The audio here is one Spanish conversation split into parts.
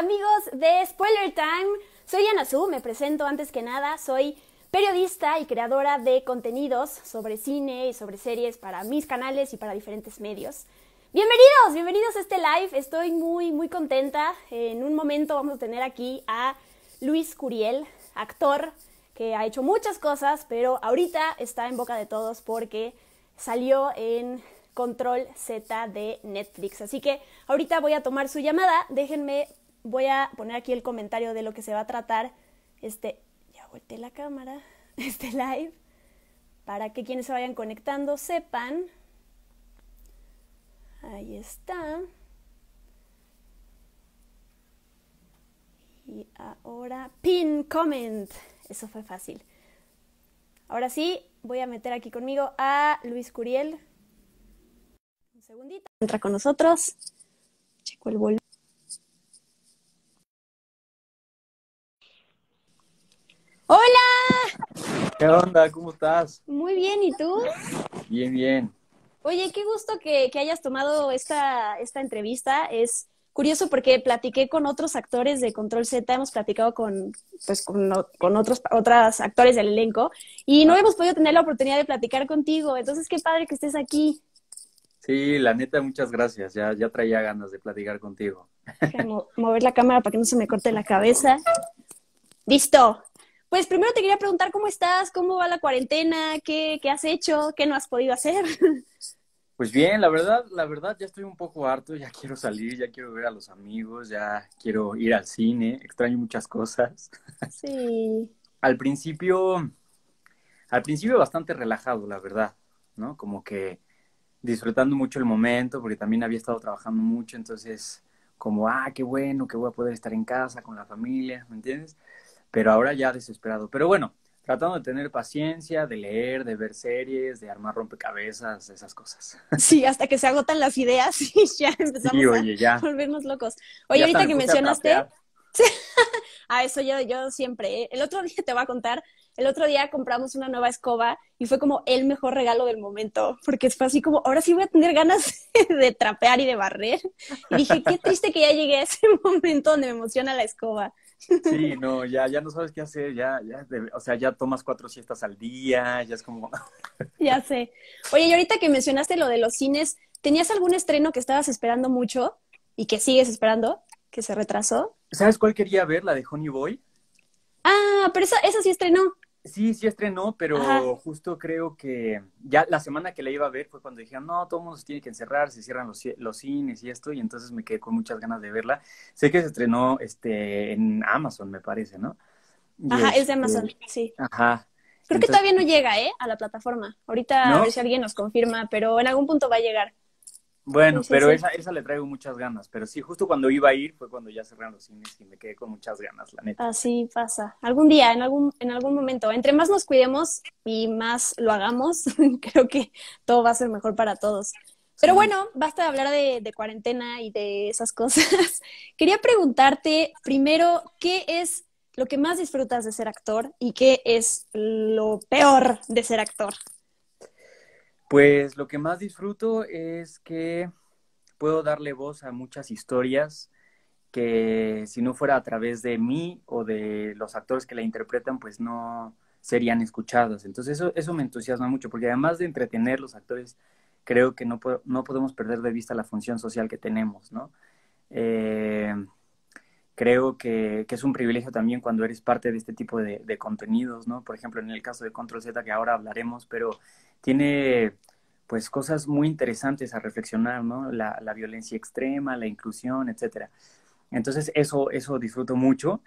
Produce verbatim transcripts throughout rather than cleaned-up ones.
amigos de Spoiler Time, soy Ana Su, me presento antes que nada, soy periodista y creadora de contenidos sobre cine y sobre series para mis canales y para diferentes medios. Bienvenidos, bienvenidos a este live, estoy muy muy contenta. En un momento vamos a tener aquí a Luis Curiel, actor que ha hecho muchas cosas, pero ahorita está en boca de todos porque salió en Control Z de Netflix. Así que ahorita voy a tomar su llamada, déjenme, voy a poner aquí el comentario de lo que se va a tratar este, ya volteé la cámara, este live, para que quienes se vayan conectando sepan. Ahí está. Y ahora, pin comment. Eso fue fácil. Ahora sí, voy a meter aquí conmigo a Luis Curiel. Un segundito. Entra con nosotros. Checo el volumen. ¡Hola! ¿Qué onda? ¿Cómo estás? Muy bien, ¿y tú? Bien, bien. Oye, qué gusto que, que hayas tomado esta, esta entrevista. Es curioso porque platiqué con otros actores de Control Z, hemos platicado con, pues, con, con otros, otros actores del elenco y no Ah, hemos podido tener la oportunidad de platicar contigo. Entonces, qué padre que estés aquí. sí, la neta, muchas gracias. Ya, ya traía ganas de platicar contigo. Déjame mo- mover la cámara para que no se me corte la cabeza. ¡Listo! Pues primero te quería preguntar cómo estás, cómo va la cuarentena, qué, qué has hecho, qué no has podido hacer. Pues bien, la verdad, la verdad, ya estoy un poco harto, ya quiero salir, ya quiero ver a los amigos, ya quiero ir al cine, extraño muchas cosas. Sí. Al principio, al principio bastante relajado, la verdad, ¿no? Como que disfrutando mucho el momento, porque también había estado trabajando mucho, entonces, como, ah, qué bueno que voy a poder estar en casa con la familia, ¿me entiendes? Pero ahora ya desesperado. Pero bueno, tratando de tener paciencia, de leer, de ver series, de armar rompecabezas, esas cosas. Sí, hasta que se agotan las ideas y ya Sí, empezamos a oye, ya, volvernos locos. Oye, ya hasta ahorita me que puse a mencionaste, trapear. a eso yo, yo siempre, ¿eh? El otro día te voy a contar, el otro día compramos una nueva escoba y fue como el mejor regalo del momento, porque fue así como, ahora sí voy a tener ganas de trapear y de barrer. Y dije, qué triste que ya llegué a ese momento donde me emociona la escoba. Sí, no, ya, ya no sabes qué hacer, ya, ya, de- o sea, ya tomas cuatro siestas al día, ya es como, Ya sé. Oye, y ahorita que mencionaste lo de los cines, ¿tenías algún estreno que estabas esperando mucho y que sigues esperando, que se retrasó? ¿sabes cuál quería ver? La de Honey Boy. Ah, pero esa, esa sí estrenó. Sí, sí estrenó, Ajá. pero justo creo que ya la semana que la iba a ver fue cuando dijeron, no, todo el mundo se tiene que encerrar, se cierran los, ci- los cines y esto, y entonces me quedé con muchas ganas de verla. Sé que se estrenó este, en Amazon, me parece, ¿no? Y Ajá, es de este, Amazon, sí. ajá, Creo que entonces, todavía no llega, ¿eh? A la plataforma. Ahorita a ver ¿no? si alguien nos confirma, pero en algún punto va a llegar. Sí, Bueno, sí, pero sí. esa, esa le traigo muchas ganas, pero sí, justo cuando iba a ir fue cuando ya cerraron los cines y me quedé con muchas ganas, la neta. Así pasa. Algún día, en algún, en algún momento. Entre más nos cuidemos y más lo hagamos, creo que todo va a ser mejor para todos. Pero Sí. bueno, basta de hablar de, de cuarentena y de esas cosas. Quería preguntarte primero, ¿qué es lo que más disfrutas de ser actor y qué es lo peor de ser actor? Pues lo que más disfruto es que puedo darle voz a muchas historias que si no fuera a través de mí o de los actores que la interpretan, pues no serían escuchadas. Entonces eso, eso me entusiasma mucho, porque además de entretener los actores, creo que no, po- no podemos perder de vista la función social que tenemos, ¿no? Eh, creo que, que, es un privilegio también cuando eres parte de este tipo de, de contenidos, ¿no? Por ejemplo, en el caso de Control Z, que ahora hablaremos, pero tiene pues cosas muy interesantes a reflexionar, ¿no? La, la violencia extrema, la inclusión, etcétera. Entonces eso, eso disfruto mucho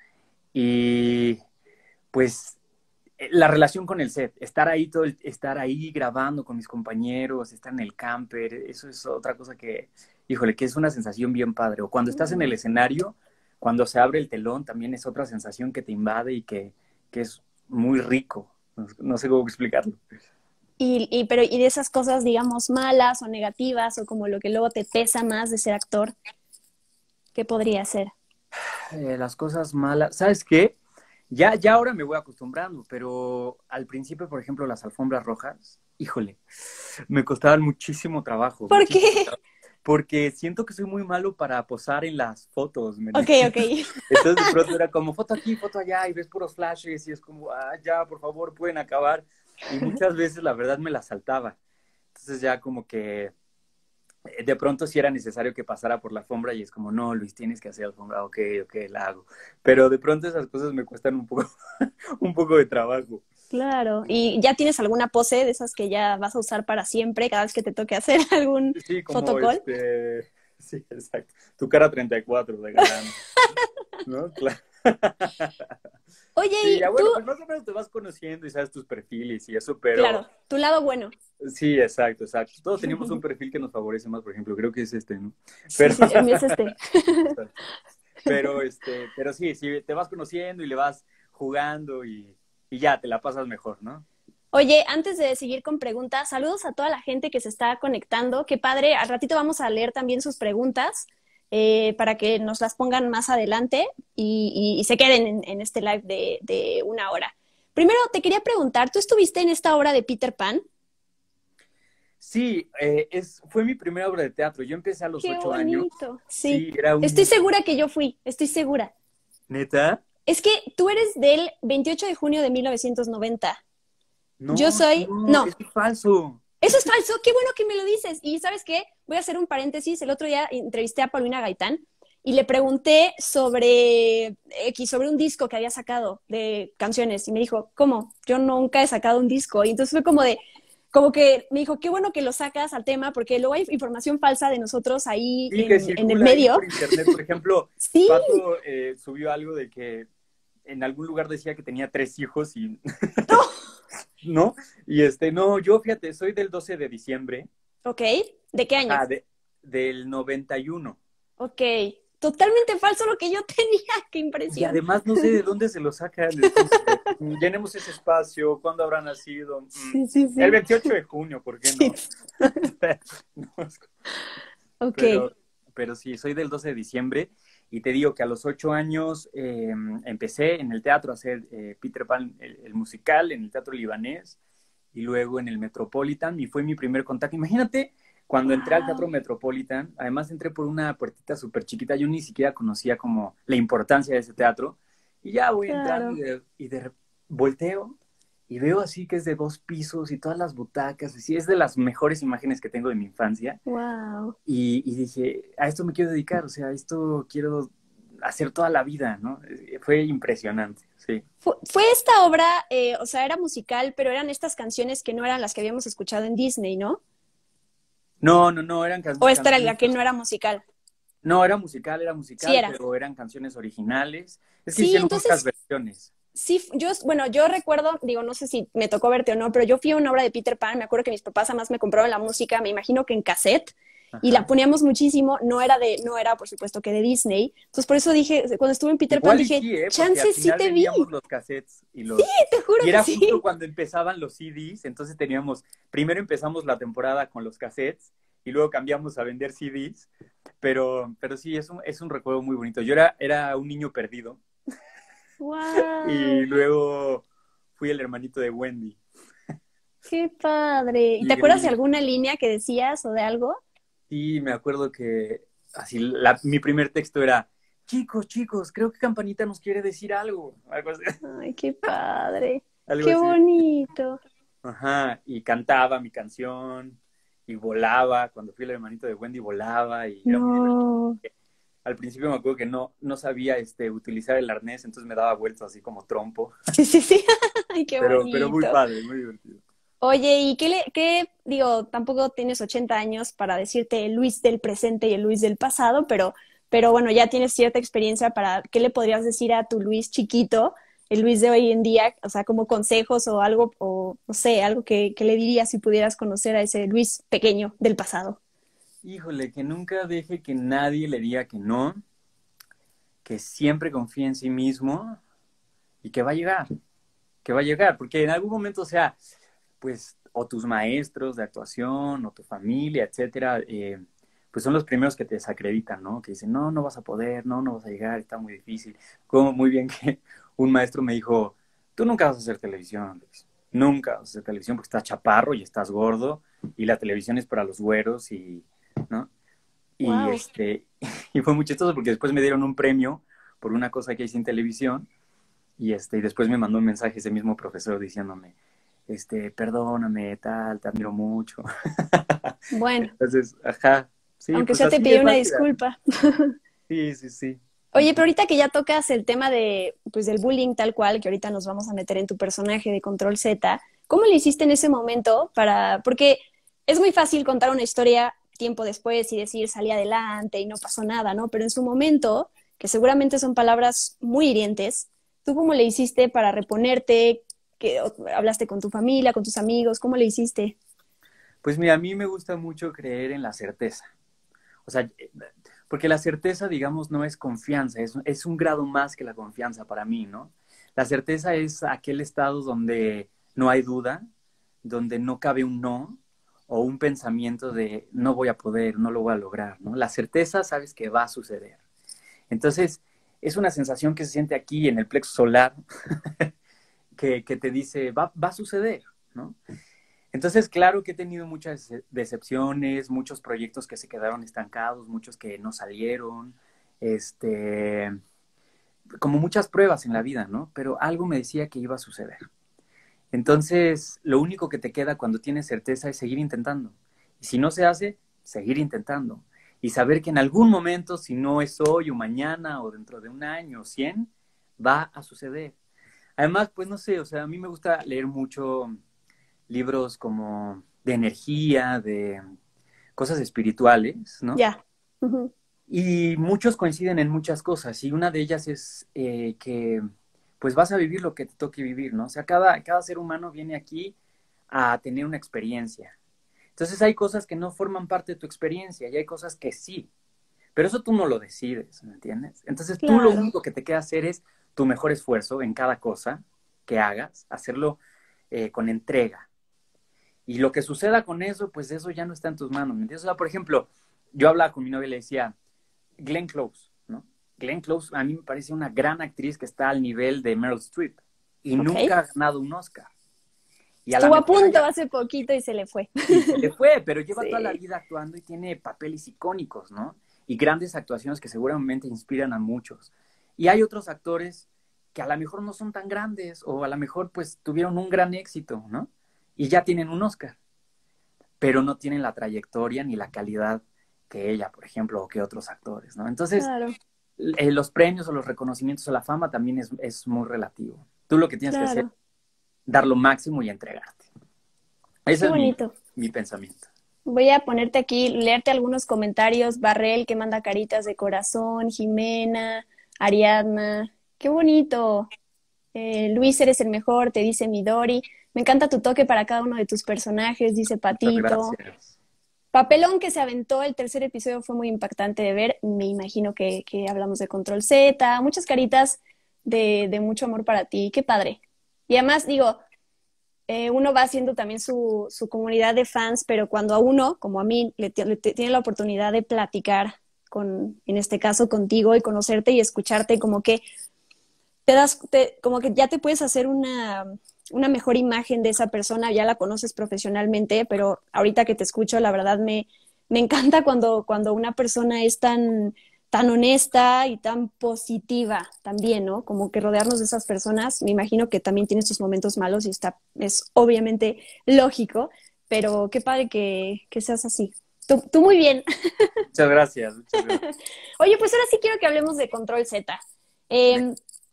y pues la relación con el set, estar ahí todo el, estar ahí grabando con mis compañeros, estar en el camper, eso es otra cosa que, híjole, que es una sensación bien padre. O cuando estás en el Mm. escenario, cuando se abre el telón, también es otra sensación que te invade y que, que es muy rico. No, no sé cómo explicarlo. Y, y, pero, y de esas cosas, digamos, malas o negativas, o como lo que luego te pesa más de ser actor, ¿qué podría ser? Eh, las cosas malas, ¿sabes qué? Ya, ya ahora me voy acostumbrando, pero al principio, por ejemplo, las alfombras rojas, híjole, me costaban muchísimo trabajo, ¿Por muchísimo qué? trabajo. porque siento que soy muy malo para posar en las fotos, ¿me Ok, entiendes? ok. Entonces de pronto era como foto aquí, foto allá, y ves puros flashes, y es como, ah, ya, por favor, pueden acabar. Y muchas veces la verdad me la saltaba. Entonces ya como que eh, de pronto sí era necesario que pasara por la alfombra y es como, no, Luis, tienes que hacer alfombra, ok, ok, la hago. Pero de pronto esas cosas me cuestan un poco, un poco de trabajo. Claro. ¿Y ya tienes alguna pose de esas que ya vas a usar para siempre cada vez que te toque hacer algún Sí, como fotocall? este, sí, exacto. Tu cara treinta y cuatro de galán, ¿no? Claro. Oye, Sí, ya y tú, bueno, pues más o menos te vas conociendo y sabes tus perfiles y eso, pero claro, tu lado bueno. sí, exacto, exacto. Todos tenemos un perfil que nos favorece más, por ejemplo, creo que es este, ¿no? Sí, Pero, sí, el mío es este. pero este, pero sí, sí, te vas conociendo y le vas jugando y, y ya te la pasas mejor, ¿no? Oye, antes de seguir con preguntas, saludos a toda la gente que se está conectando. Qué padre. Al ratito vamos a leer también sus preguntas eh, para que nos las pongan más adelante y, y- y se queden en, en este live de, de una hora. Primero, te quería preguntar, ¿tú estuviste en esta obra de Peter Pan? Sí, eh, es, fue mi primera obra de teatro. Yo empecé a los Qué ocho años. bonito. Sí, Sí, era estoy un... segura que yo fui, estoy segura. ¿Neta? Es que tú eres del veintiocho de junio de mil novecientos noventa. Yo No, soy, no, no, eso es falso. eso es falso, qué bueno que me lo dices. Y ¿sabes qué? Voy a hacer un paréntesis. El otro día entrevisté a Paulina Gaitán y le pregunté sobre X, sobre un disco que había sacado de canciones y me dijo, ¿cómo? Yo nunca he sacado un disco. Y entonces fue como de, como que me dijo, qué bueno que lo sacas al tema porque luego hay información falsa de nosotros ahí Sí, que en, en el circula ahí medio. por internet. Por ejemplo, Sí, Pato eh, subió algo de que en algún lugar decía que tenía tres hijos y no. Y este, no, yo fíjate, soy del doce de diciembre, ok. ¿De qué año? ajá, de, del noventa y uno. Ok. Totalmente falso lo que yo tenía. Qué Y impresión. además no sé de dónde se lo sacan. Es como que, mm, llenemos ese espacio, ¿cuándo habrá nacido? Mm, Sí, sí, el sí. veintiocho de junio, ¿por qué Sí. no? No, es- Ok. pero, pero sí, soy del doce de diciembre y te digo que a los ocho años eh, empecé en el teatro a hacer eh, Peter Pan, el, el musical, en el Teatro Libanés y luego en el Metropolitan y fue mi primer contacto. Imagínate cuando entré al Teatro Wow. Metropolitan, además entré por una puertita súper chiquita, yo ni siquiera conocía como la importancia de ese teatro y ya voy entrando y Claro. de, y de volteo y veo así que es de dos pisos y todas las butacas, así es de las mejores imágenes que tengo de mi infancia. Wow. Y, y dije, a esto me quiero dedicar, o sea, a esto quiero hacer toda la vida, ¿no? Eh, Fue impresionante, sí. Fue, fue esta obra, eh, o sea, era musical, pero eran estas canciones que no eran las que habíamos escuchado en Disney, ¿no? No, no, no, eran can O esta era canciones, la que no era musical. no, era musical, era Sí musical, era. pero eran canciones originales. Es que Sí, hicieron muchas entonces, versiones. sí, yo, bueno, yo recuerdo, digo, no sé si me tocó verte o no, pero yo fui a una obra de Peter Pan, me acuerdo que mis papás además me compraron la música, me imagino que en cassette, y la Ajá. poníamos muchísimo, no era de, no era por supuesto que de Disney. Entonces por eso dije, cuando estuve en Peter Pan Igual y dije, sí, ¿eh? Porque al chance sí final te vi. vendíamos los cassettes y Sí, los... te juro Y que era justo sí. cuando empezaban los C Ds, entonces teníamos, primero empezamos la temporada con los cassettes y luego cambiamos a vender C Ds, pero, pero sí, es un, es un recuerdo muy bonito. Yo era, era un niño perdido y Wow. luego fui el hermanito de Wendy. Qué padre. ¿Y te Y, acuerdas de y alguna línea que decías o de algo? sí, me acuerdo que así, la, mi primer texto era, chicos, chicos, creo que Campanita nos quiere decir algo, algo así. Ay, qué padre. Algo Qué así. bonito. Ajá, y cantaba mi canción y volaba, cuando fui el hermanito de Wendy volaba y era muy divertido. No. Al principio me acuerdo que no, no sabía este, utilizar el arnés, entonces me daba vueltas así como trompo, Sí, sí, sí. Ay, qué pero, pero muy bonito. padre, muy divertido. Oye, ¿y qué le, qué, digo, tampoco tienes ochenta años para decirte el Luis del presente y el Luis del pasado, pero, pero bueno, ya tienes cierta experiencia para, ¿qué le podrías decir a tu Luis chiquito, el Luis de hoy en día? O sea, como consejos o algo, o no sé, algo que, que le dirías si pudieras conocer a ese Luis pequeño del pasado. Híjole, que nunca deje que nadie le diga que no, que siempre confíe en sí mismo y que va a llegar, que va a llegar, porque en algún momento, o sea, pues, o tus maestros de actuación, o tu familia, etcétera, eh, pues son los primeros que te desacreditan, ¿no? Que dicen, no, no vas a poder, no, no vas a llegar, está muy difícil. Como muy bien que un maestro me dijo, tú nunca vas a hacer televisión, Luis. Nunca vas a hacer televisión porque estás chaparro y estás gordo, y la televisión es para los güeros, y, ¿no? Y, Wow. este, y fue muy chistoso porque después me dieron un premio por una cosa que hice en televisión y, este, y después me mandó un mensaje ese mismo profesor diciéndome, este, perdóname, tal, te admiro mucho. Bueno, Entonces, ajá, sí, aunque pues sea te así pidió es una la vida. disculpa. Sí, sí, sí. Oye, pero ahorita que ya tocas el tema de, pues, del bullying tal cual, que ahorita nos vamos a meter en tu personaje de Control Z, ¿cómo le hiciste en ese momento para, porque es muy fácil contar una historia tiempo después y decir salí adelante y no pasó nada, ¿no? Pero en su momento, que seguramente son palabras muy hirientes, ¿tú cómo le hiciste para reponerte? ¿Que hablaste con tu familia, con tus amigos? ¿Cómo le hiciste? Pues mira, a mí me gusta mucho creer en la certeza. O sea, porque la certeza, digamos, no es confianza, es, es un grado más que la confianza para mí, ¿no? La certeza es aquel estado donde no hay duda, donde no cabe un no o un pensamiento de no voy a poder, no lo voy a lograr, ¿no? La certeza sabes que va a suceder. Entonces, es una sensación que se siente aquí en el plexo solar que, que te dice va, va a suceder, ¿no? Entonces, claro que he tenido muchas decepciones, muchos proyectos que se quedaron estancados, muchos que no salieron, este, como muchas pruebas en la vida, ¿no? Pero algo me decía que iba a suceder. Entonces, lo único que te queda cuando tienes certeza es seguir intentando. Y si no se hace, seguir intentando. Y saber que en algún momento, si no es hoy o mañana o dentro de un año o cien, va a suceder. Además, pues no sé, o sea, a mí me gusta leer mucho libros como de energía, de cosas espirituales, ¿no? Ya. Ujú. Y muchos coinciden en muchas cosas, y una de ellas es eh, que pues vas a vivir lo que te toque vivir, ¿no? O sea, cada, cada ser humano viene aquí a tener una experiencia. Entonces hay cosas que no forman parte de tu experiencia y hay cosas que sí, pero eso tú no lo decides, ¿me entiendes? Entonces tú lo Claro. único que te queda hacer es tu mejor esfuerzo en cada cosa que hagas, hacerlo eh, con entrega. Y lo que suceda con eso, pues eso ya no está en tus manos, ¿me entiendes? O sea, por ejemplo, yo hablaba con mi novia y le decía, Glenn Close, ¿no? Glenn Close a mí me parece una gran actriz que está al nivel de Meryl Streep y Ok. nunca ha ganado un Oscar. Y a lo Estuvo a mejor punto ella, hace poquito y se le fue. y se le fue, pero lleva toda la Sí. vida actuando y tiene papeles icónicos, ¿no? Y grandes actuaciones que seguramente inspiran a muchos. Y hay otros actores que a lo mejor no son tan grandes o a lo mejor pues tuvieron un gran éxito, ¿no? Y ya tienen un Oscar, pero no tienen la trayectoria ni la calidad que ella, por ejemplo, o que otros actores, ¿no? Entonces, Claro, eh, los premios o los reconocimientos o la fama también es, es muy relativo. Tú lo que tienes que hacer es claro. dar lo máximo y entregarte. Ese Qué es mi, bonito. mi pensamiento. Voy a ponerte aquí, leerte algunos comentarios. Barrel, que manda caritas de corazón. Jimena, Ariadna. Qué bonito. Eh, Luis, eres el mejor, te dice Midori. Me encanta tu toque para cada uno de tus personajes, dice Muchas Patito. gracias. Papelón que se aventó, el tercer episodio fue muy impactante de ver. Me imagino que, que hablamos de Control Z. Muchas caritas de, de mucho amor para ti. Qué padre. Y además, digo, eh, uno va haciendo también su, su, comunidad de fans, pero cuando a uno, como a mí, le, le tiene la oportunidad de platicar con, en este caso contigo y conocerte y escucharte, como que te das, te, como que ya te puedes hacer una, una mejor imagen de esa persona, ya la conoces profesionalmente, pero ahorita que te escucho, la verdad me, me encanta cuando, cuando una persona es tan, tan honesta y tan positiva también, ¿no? Como que rodearnos de esas personas, me imagino que también tiene sus momentos malos y está, es obviamente lógico, pero qué padre que, que seas así. Tú, tú muy bien. Muchas gracias, muchas gracias. Oye, pues ahora sí quiero que hablemos de Control Z. Eh,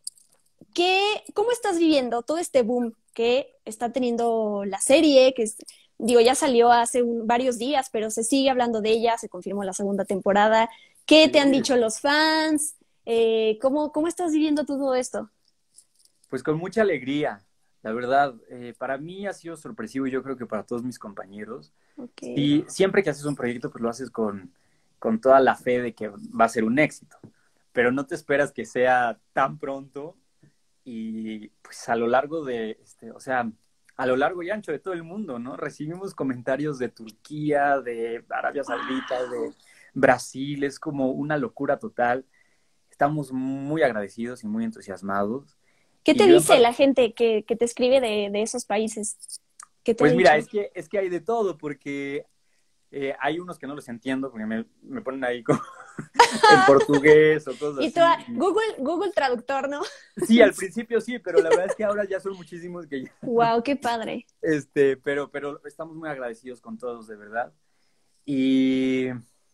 ¿qué, ¿Cómo estás viviendo todo este boom que está teniendo la serie? Que es, digo, ya salió hace un, varios días, pero se sigue hablando de ella, se confirmó la segunda temporada. ¿Qué te han Sí, dicho los fans? Eh, ¿cómo, ¿Cómo estás viviendo todo esto? pues con mucha alegría, la verdad. Eh, para mí ha sido sorpresivo y yo creo que para todos mis compañeros. Ok, Y siempre que haces un proyecto, pues lo haces con, con toda la fe de que va a ser un éxito. Pero no te esperas que sea tan pronto y pues a lo largo de, este, o sea, a lo largo y ancho de todo el mundo, ¿no? Recibimos comentarios de Turquía, de Arabia Saudita, de wow. Brasil, es como una locura total. Estamos muy agradecidos y muy entusiasmados. ¿Qué Y te yo en dice par- la gente que, que te escribe de, de esos países? ¿Qué te ha pues mira, dicho? es que, es que hay de todo, porque Eh, hay unos que no los entiendo porque me, me ponen ahí como en portugués o cosas Y así. tú, ah, Google, Google Traductor, ¿no? Sí, al principio sí, pero la verdad es que ahora ya son muchísimos que ya... Wow, qué padre. Este, pero, pero estamos muy agradecidos con todos, de verdad. Y,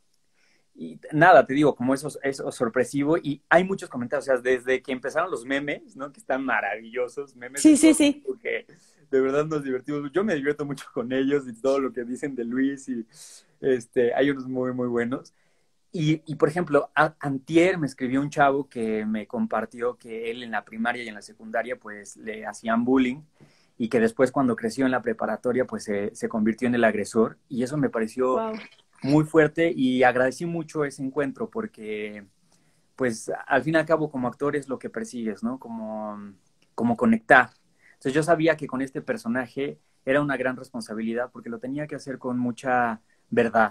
y nada, te digo, como eso es sorpresivo y hay muchos comentarios, o sea, desde que empezaron los memes, ¿no? Que están maravillosos, memes de Sí, sí, todo sí. tipo que de verdad nos divertimos. Yo me divierto mucho con ellos y todo lo que dicen de Luis y este, hay unos muy, muy buenos. Y, y por ejemplo, a, antier me escribió un chavo que me compartió que él en la primaria y en la secundaria pues le hacían bullying y que después cuando creció en la preparatoria pues se, se convirtió en el agresor y eso me pareció Wow. muy fuerte y agradecí mucho ese encuentro porque pues al fin y al cabo como actor es lo que persigues, ¿no? Como, como conectar. Entonces yo sabía que con este personaje era una gran responsabilidad porque lo tenía que hacer con mucha verdad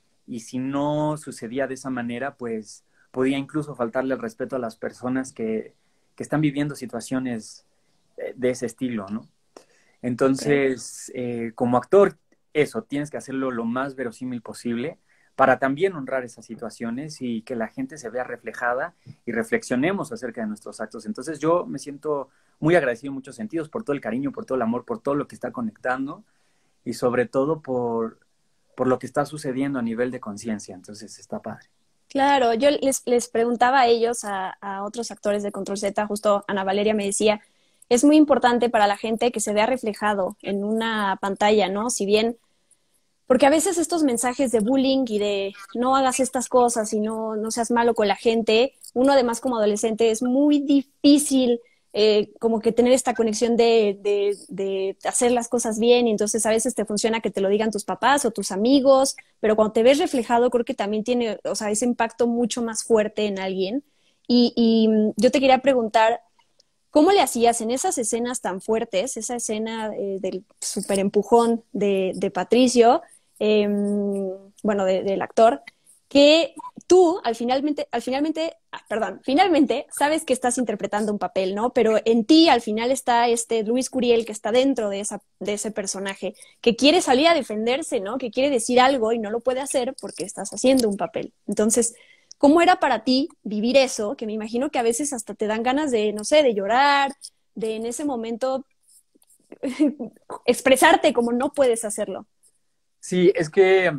y si no sucedía de esa manera, pues podía incluso faltarle el respeto a las personas que, que están viviendo situaciones de ese estilo, ¿no? Okay. Entonces, eh, como actor, eso, tienes que hacerlo lo más verosímil posible para también honrar esas situaciones y que la gente se vea reflejada y reflexionemos acerca de nuestros actos. Entonces yo me siento muy agradecido en muchos sentidos por todo el cariño, por todo el amor, por todo lo que está conectando y sobre todo por, por lo que está sucediendo a nivel de conciencia. Entonces está padre. Claro, yo les, les preguntaba a ellos, a, a otros actores de Control Z, justo Ana Valeria me decía, es muy importante para la gente que se vea reflejado en una pantalla, ¿no? Si bien, porque a veces estos mensajes de bullying y de no hagas estas cosas y no, no seas malo con la gente, uno además como adolescente es muy difícil eh, como que tener esta conexión de, de, de hacer las cosas bien y entonces a veces te funciona que te lo digan tus papás o tus amigos, pero cuando te ves reflejado creo que también tiene, o sea, ese impacto mucho más fuerte en alguien. Y, y mm, yo te quería preguntar, ¿cómo le hacías en esas escenas tan fuertes, esa escena eh, del super empujón de, de Patricio, eh, bueno, de, del actor, que tú al finalmente, al finalmente, ah, perdón, finalmente sabes que estás interpretando un papel, ¿no? Pero en ti al final está este Luis Curiel que está dentro de, esa, de ese personaje, que quiere salir a defenderse, ¿no? Que quiere decir algo y no lo puede hacer porque estás haciendo un papel. Entonces, ¿cómo era para ti vivir eso? Que me imagino que a veces hasta te dan ganas de, no sé, de llorar, de en ese momento expresarte como no puedes hacerlo. Sí, es que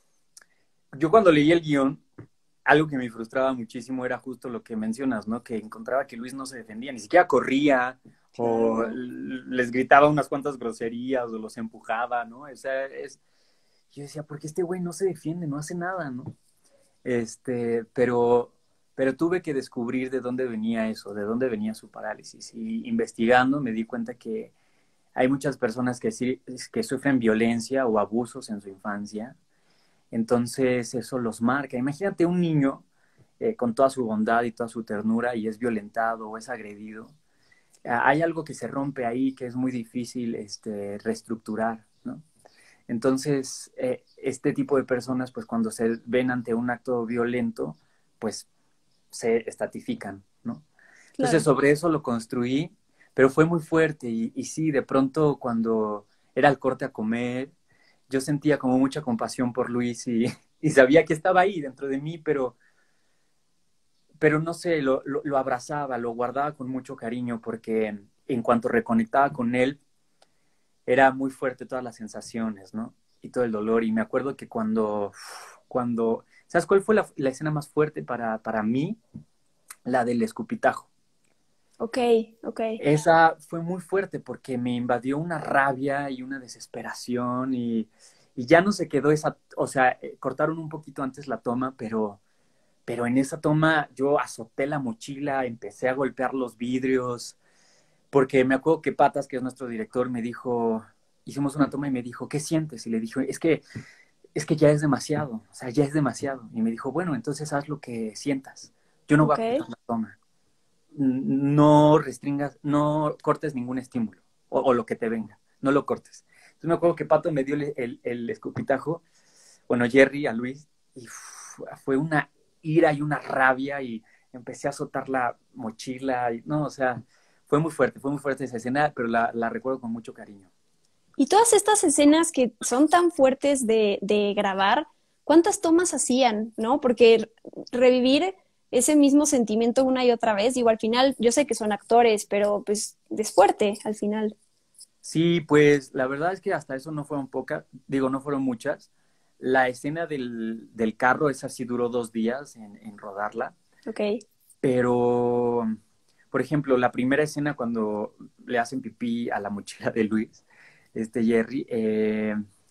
yo cuando leí el guión, algo que me frustraba muchísimo era justo lo que mencionas, ¿no? Que encontraba que Luis no se defendía, ni siquiera corría o Claro. les gritaba unas cuantas groserías o los empujaba, ¿no? O sea, es... yo decía, ¿por qué este güey no se defiende, no hace nada, ¿no? Este, pero, pero tuve que descubrir de dónde venía eso, de dónde venía su parálisis. Y investigando me di cuenta que hay muchas personas que, sí, que sufren violencia o abusos en su infancia. Entonces eso los marca. Imagínate un niño eh, con toda su bondad y toda su ternura y es violentado o es agredido. Hay algo que se rompe ahí que es muy difícil este, reestructurar, ¿no? Entonces, eh, este tipo de personas, pues cuando se ven ante un acto violento, pues se estatifican, ¿no? Entonces, Claro. sobre eso lo construí, pero fue muy fuerte y, y sí, de pronto cuando era el corte a comer, yo sentía como mucha compasión por Luis y, y sabía que estaba ahí dentro de mí, pero, pero no sé, lo, lo, lo abrazaba, lo guardaba con mucho cariño porque en cuanto reconectaba con él, era muy fuerte todas las sensaciones, ¿no? Y todo el dolor. Y me acuerdo que cuando, cuando, ¿sabes cuál fue la, la escena más fuerte para, para mí? La del escupitajo. Ok, ok. Esa fue muy fuerte porque me invadió una rabia y una desesperación y, y ya no se quedó esa, o sea, eh, cortaron un poquito antes la toma, pero, pero en esa toma yo azoté la mochila, empecé a golpear los vidrios, porque me acuerdo que Patas, que es nuestro director, me dijo, hicimos una toma y me dijo, ¿qué sientes? Y le dije, es que, es que ya es demasiado, o sea, ya es demasiado. Y me dijo, bueno, entonces haz lo que sientas. Yo no voy Ok, a cortar la toma. No restringas, no cortes ningún estímulo o, o lo que te venga, no lo cortes. Entonces me acuerdo que Pato me dio el, el, el escupitajo, bueno, Jerry a Luis, y uf, fue una ira y una rabia y empecé a azotar la mochila, y, no, o sea, fue muy fuerte, fue muy fuerte esa escena, pero la, la recuerdo con mucho cariño. Y todas estas escenas que son tan fuertes de, de grabar, ¿cuántas tomas hacían, no? Porque revivir ese mismo sentimiento una y otra vez, digo, al final, yo sé que son actores, pero pues es fuerte al final. Sí, pues la verdad es que hasta eso no fueron pocas, digo, no fueron muchas. La escena del, del carro, esa sí duró dos días en, en rodarla, Ok. pero, por ejemplo, la primera escena cuando le hacen pipí a la mochila de Luis, este Jerry, eh,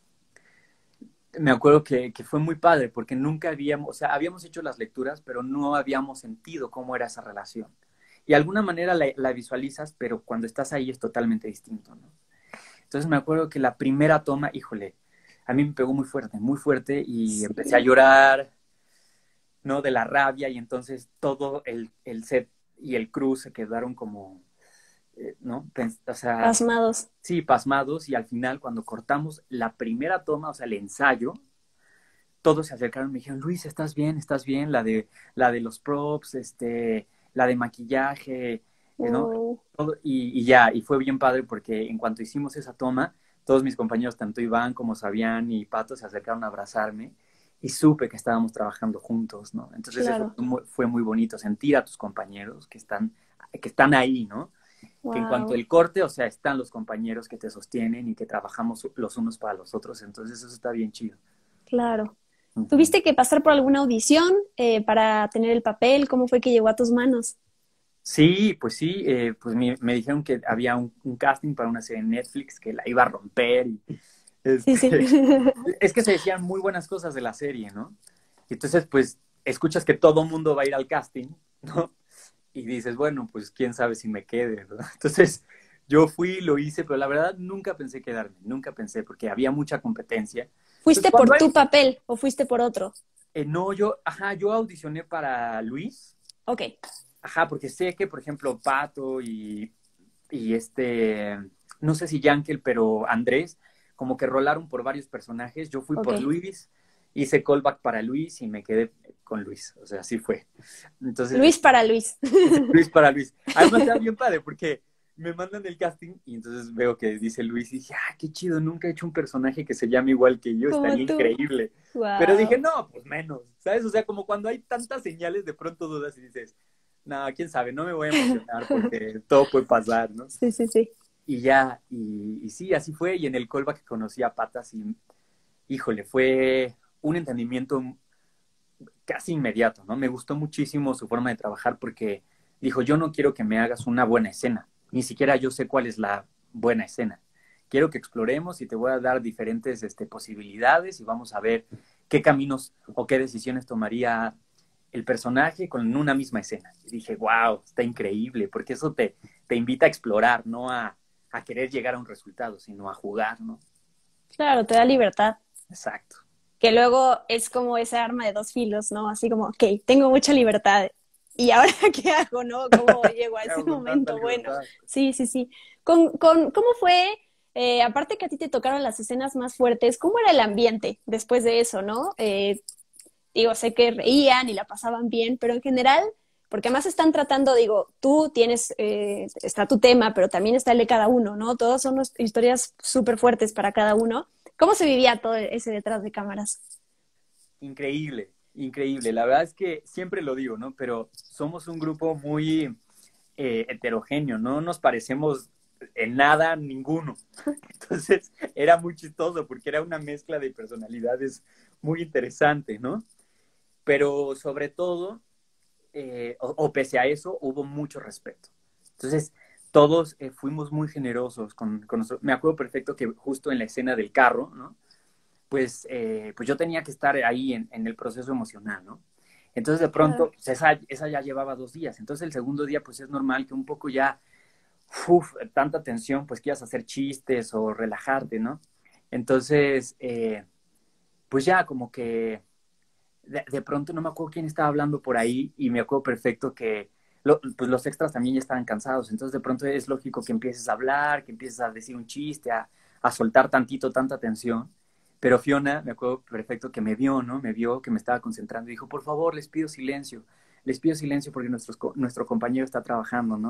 me acuerdo que, que fue muy padre porque nunca habíamos, o sea, habíamos hecho las lecturas, pero no habíamos sentido cómo era esa relación. Y de alguna manera la, la visualizas, pero cuando estás ahí es totalmente distinto, ¿no? Entonces me acuerdo que la primera toma, híjole, a mí me pegó muy fuerte, muy fuerte y empecé a Sí. llorar, ¿no? De la rabia y entonces todo el, el set y el crew se quedaron como, eh, ¿no? Pens- O sea, Pasmados. sí, pasmados y al final cuando cortamos la primera toma, o sea, el ensayo, todos se acercaron y me dijeron, Luis, ¿estás bien? ¿Estás bien? La de, la de los props, este, la de maquillaje, eh, ¿no? Wow. Todo, y, y ya, y fue bien padre porque en cuanto hicimos esa toma, todos mis compañeros, tanto Iván como Sabián y Pato, se acercaron a abrazarme y supe que estábamos trabajando juntos, ¿no? Entonces eso Claro. fue muy, fue muy bonito, sentir a tus compañeros que están, que están ahí, ¿no? Que en cuanto Wow. el corte, o sea, están los compañeros que te sostienen y que trabajamos los unos para los otros, entonces eso está bien chido. Claro. Ujú. ¿Tuviste que pasar por alguna audición eh, para tener el papel? ¿Cómo fue que llegó a tus manos? Sí, pues sí, eh, pues me, me dijeron que había un, un casting para una serie en Netflix que la iba a romper y Sí, sí. este, es que se decían muy buenas cosas de la serie, ¿no? Y entonces, pues, escuchas que todo mundo va a ir al casting, ¿no? Y dices, bueno, pues quién sabe si me quede, ¿no? Entonces, yo fui, lo hice, pero la verdad nunca pensé quedarme, nunca pensé, porque había mucha competencia. Entonces, ¿Fuiste por cuando hay, tu papel o fuiste por otro? eh, no, yo, ajá, yo audicioné para Luis, Ok, ajá, porque sé que, por ejemplo, Pato y y este, no sé si Yankel, pero Andrés, como que rolaron por varios personajes. Yo fui ok. por Luis, hice callback para Luis y me quedé con Luis. O sea, así fue. Entonces, Luis para Luis. ese Luis para Luis. Además, está bien padre porque me mandan el casting y entonces veo que dice Luis y dije, ah, qué chido, nunca he hecho un personaje que se llame igual que yo, Como estaría tú. increíble. Pero dije, Wow. no, pues menos, ¿sabes? O sea, como cuando hay tantas señales, de pronto dudas y dices, no, quién sabe, no me voy a emocionar porque todo puede pasar, ¿no? Sí, sí, sí. Y ya, y, y sí, así fue. Y en el callback conocí a Patas y, híjole, fue un entendimiento casi inmediato, ¿no? Me gustó muchísimo su forma de trabajar porque dijo, yo no quiero que me hagas una buena escena, ni siquiera yo sé cuál es la buena escena. Quiero que exploremos y te voy a dar diferentes este, posibilidades y vamos a ver qué caminos o qué decisiones tomaría el personaje con una misma escena. Y dije, wow, está increíble, porque eso te, te invita a explorar, no a, a querer llegar a un resultado, sino a jugar, ¿no? Claro, te da libertad. Exacto. Que luego es como ese arma de dos filos, ¿no? Así como, ok, tengo mucha libertad. ¿Y ahora qué hago, no? ¿Cómo llego a ¿Qué ese hago con tanta momento? Bueno, libertad? sí, sí, sí. Con, con, ¿cómo fue, eh, aparte que a ti te tocaron las escenas más fuertes, cómo era el ambiente después de eso, no? Eh, digo, sé que reían y la pasaban bien, pero en general, porque además están tratando, digo, tú tienes, eh, está tu tema, pero también está el de cada uno, ¿no? Todas son historias súper fuertes para cada uno. ¿Cómo se vivía todo ese detrás de cámaras? Increíble, increíble. La verdad es que siempre lo digo, ¿no? Pero somos un grupo muy eh, heterogéneo, no nos parecemos en nada ninguno. Entonces era muy chistoso porque era una mezcla de personalidades muy interesante, ¿no? Pero sobre todo, eh, o, o, pese a eso, hubo mucho respeto. Entonces, todos eh, fuimos muy generosos con, con nosotros. Me acuerdo perfecto que justo en la escena del carro, ¿no? Pues, eh, pues yo tenía que estar ahí en, en, el proceso emocional, ¿no? Entonces de Claro. pronto, pues esa, esa ya llevaba dos días. Entonces el segundo día, pues es normal que un poco ya, uf, tanta tensión, pues quieras hacer chistes o relajarte, ¿no? Entonces, eh, pues ya como que de, de, pronto no me acuerdo quién estaba hablando por ahí y me acuerdo perfecto que lo, pues los extras también ya estaban cansados. Entonces de pronto es lógico que empieces a hablar, que empieces a decir un chiste, a, a soltar tantito, tanta tensión. Pero Fiona, me acuerdo perfecto que me vio, ¿no? Me vio que me estaba concentrando y dijo, por favor, les pido silencio, les pido silencio porque nuestros, nuestro compañero está trabajando, ¿no?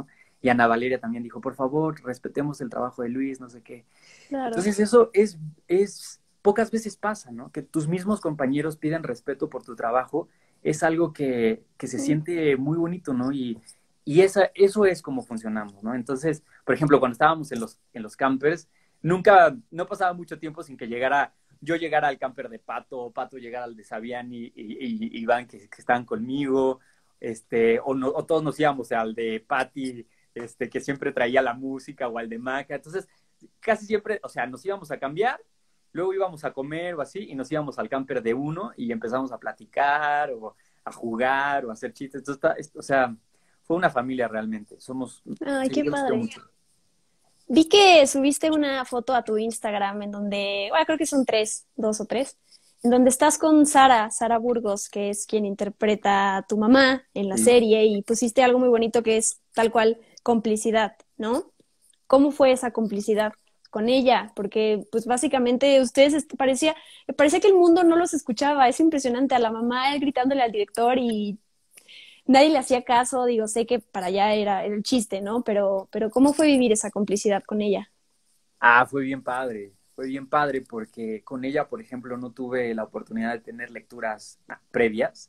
y Ana Valeria también dijo, por favor, respetemos el trabajo de Luis, no sé qué. Claro. Entonces eso es, es, pocas veces pasa, ¿no? Que tus mismos compañeros pidan respeto por tu trabajo, es algo que, que se Sí. siente muy bonito, ¿no? Y, y esa, eso es como funcionamos, ¿no? Entonces, por ejemplo, cuando estábamos en los, en los campers, nunca, no pasaba mucho tiempo sin que llegara, yo llegara al camper de Pato, o Pato llegara al de Sabián y, y, y Iván que, que estaban conmigo, este, o, no, o todos nos íbamos al de Patti, este, que siempre traía la música, o al de Maca. Entonces, casi siempre, o sea, nos íbamos a cambiar, luego íbamos a comer o así, y nos íbamos al camper de uno y empezamos a platicar o a jugar o a hacer chistes. Entonces, está, o sea, fue una familia realmente. Somos, Ay, sí, qué yo los quiero padre. mucho. Vi que subiste una foto a tu Instagram en donde, bueno, creo que son tres, dos o tres, en donde estás con Sara, Sara Burgos, que es quien interpreta a tu mamá en la Sí. serie, y pusiste algo muy bonito que es tal cual complicidad, ¿no? ¿Cómo fue esa complicidad con ella? Porque, pues básicamente ustedes est- parecía, parecía que el mundo no los escuchaba. Es impresionante a la mamá gritándole al director y nadie le hacía caso. Digo, sé que para allá era el chiste, ¿no? Pero, pero ¿cómo fue vivir esa complicidad con ella? Ah, fue bien padre. Fue bien padre porque con ella, por ejemplo, no tuve la oportunidad de tener lecturas previas,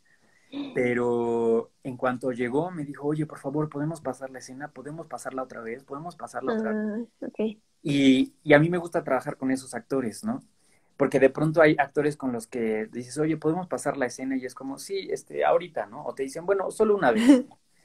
pero en cuanto llegó me dijo, oye, por favor, ¿podemos pasar la escena? ¿Podemos pasarla otra vez? ¿Podemos pasarla otra vez? Ah, ok. Y, y a mí me gusta trabajar con esos actores, ¿no? Porque de pronto hay actores con los que dices, oye, ¿podemos pasar la escena? Y es como, sí, este, ahorita, ¿no? O te dicen, bueno, solo una vez.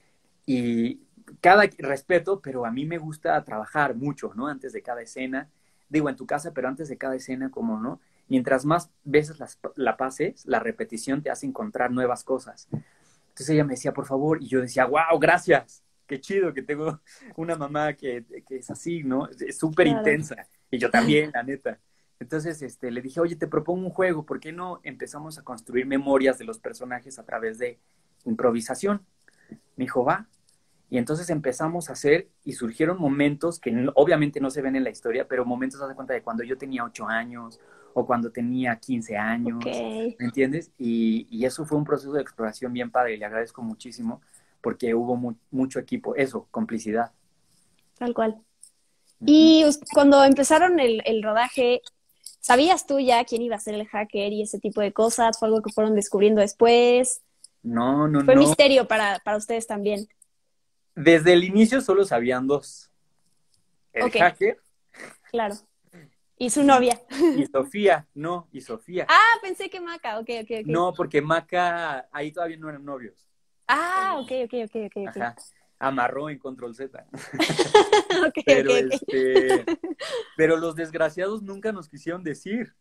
Y cada respeto, pero a mí me gusta trabajar mucho, ¿no? Antes de cada escena. Digo, en tu casa, pero antes de cada escena, como no. Mientras más veces las, la pases, la repetición te hace encontrar nuevas cosas. Entonces ella me decía, por favor, y yo decía, wow, gracias, qué chido que tengo una mamá que, que es así, ¿no? Es súper Claro. intensa, y yo también, la neta. Entonces este, le dije, oye, te propongo un juego, ¿por qué no empezamos a construir memorias de los personajes a través de improvisación? Me dijo, va. Y entonces empezamos a hacer y surgieron momentos que no, obviamente no se ven en la historia, pero momentos, haz de cuenta de cuando yo tenía ocho años o cuando tenía quince Ok, años, ¿me entiendes? Y, y eso fue un proceso de exploración bien padre y le agradezco muchísimo porque hubo mu mucho equipo, eso, complicidad. tal cual. Uh -huh. Y us- cuando empezaron el, el rodaje, ¿sabías tú ya quién iba a ser el hacker y ese tipo de cosas? ¿Fue algo que fueron descubriendo después? No, no, Fue no. misterio para, para ustedes también. Desde el inicio solo sabían dos, el Ok, hacker claro. Y su y, novia. y Sofía, no, y Sofía. Ah, pensé que Maca. Ok, ok, ok. No, porque Maca, ahí todavía no eran novios. Ah, Eh, ok, ok, ok, ok, ok. ajá, amarró en Control Z. Ok, ok, Pero ok. este, pero los desgraciados nunca nos quisieron decir.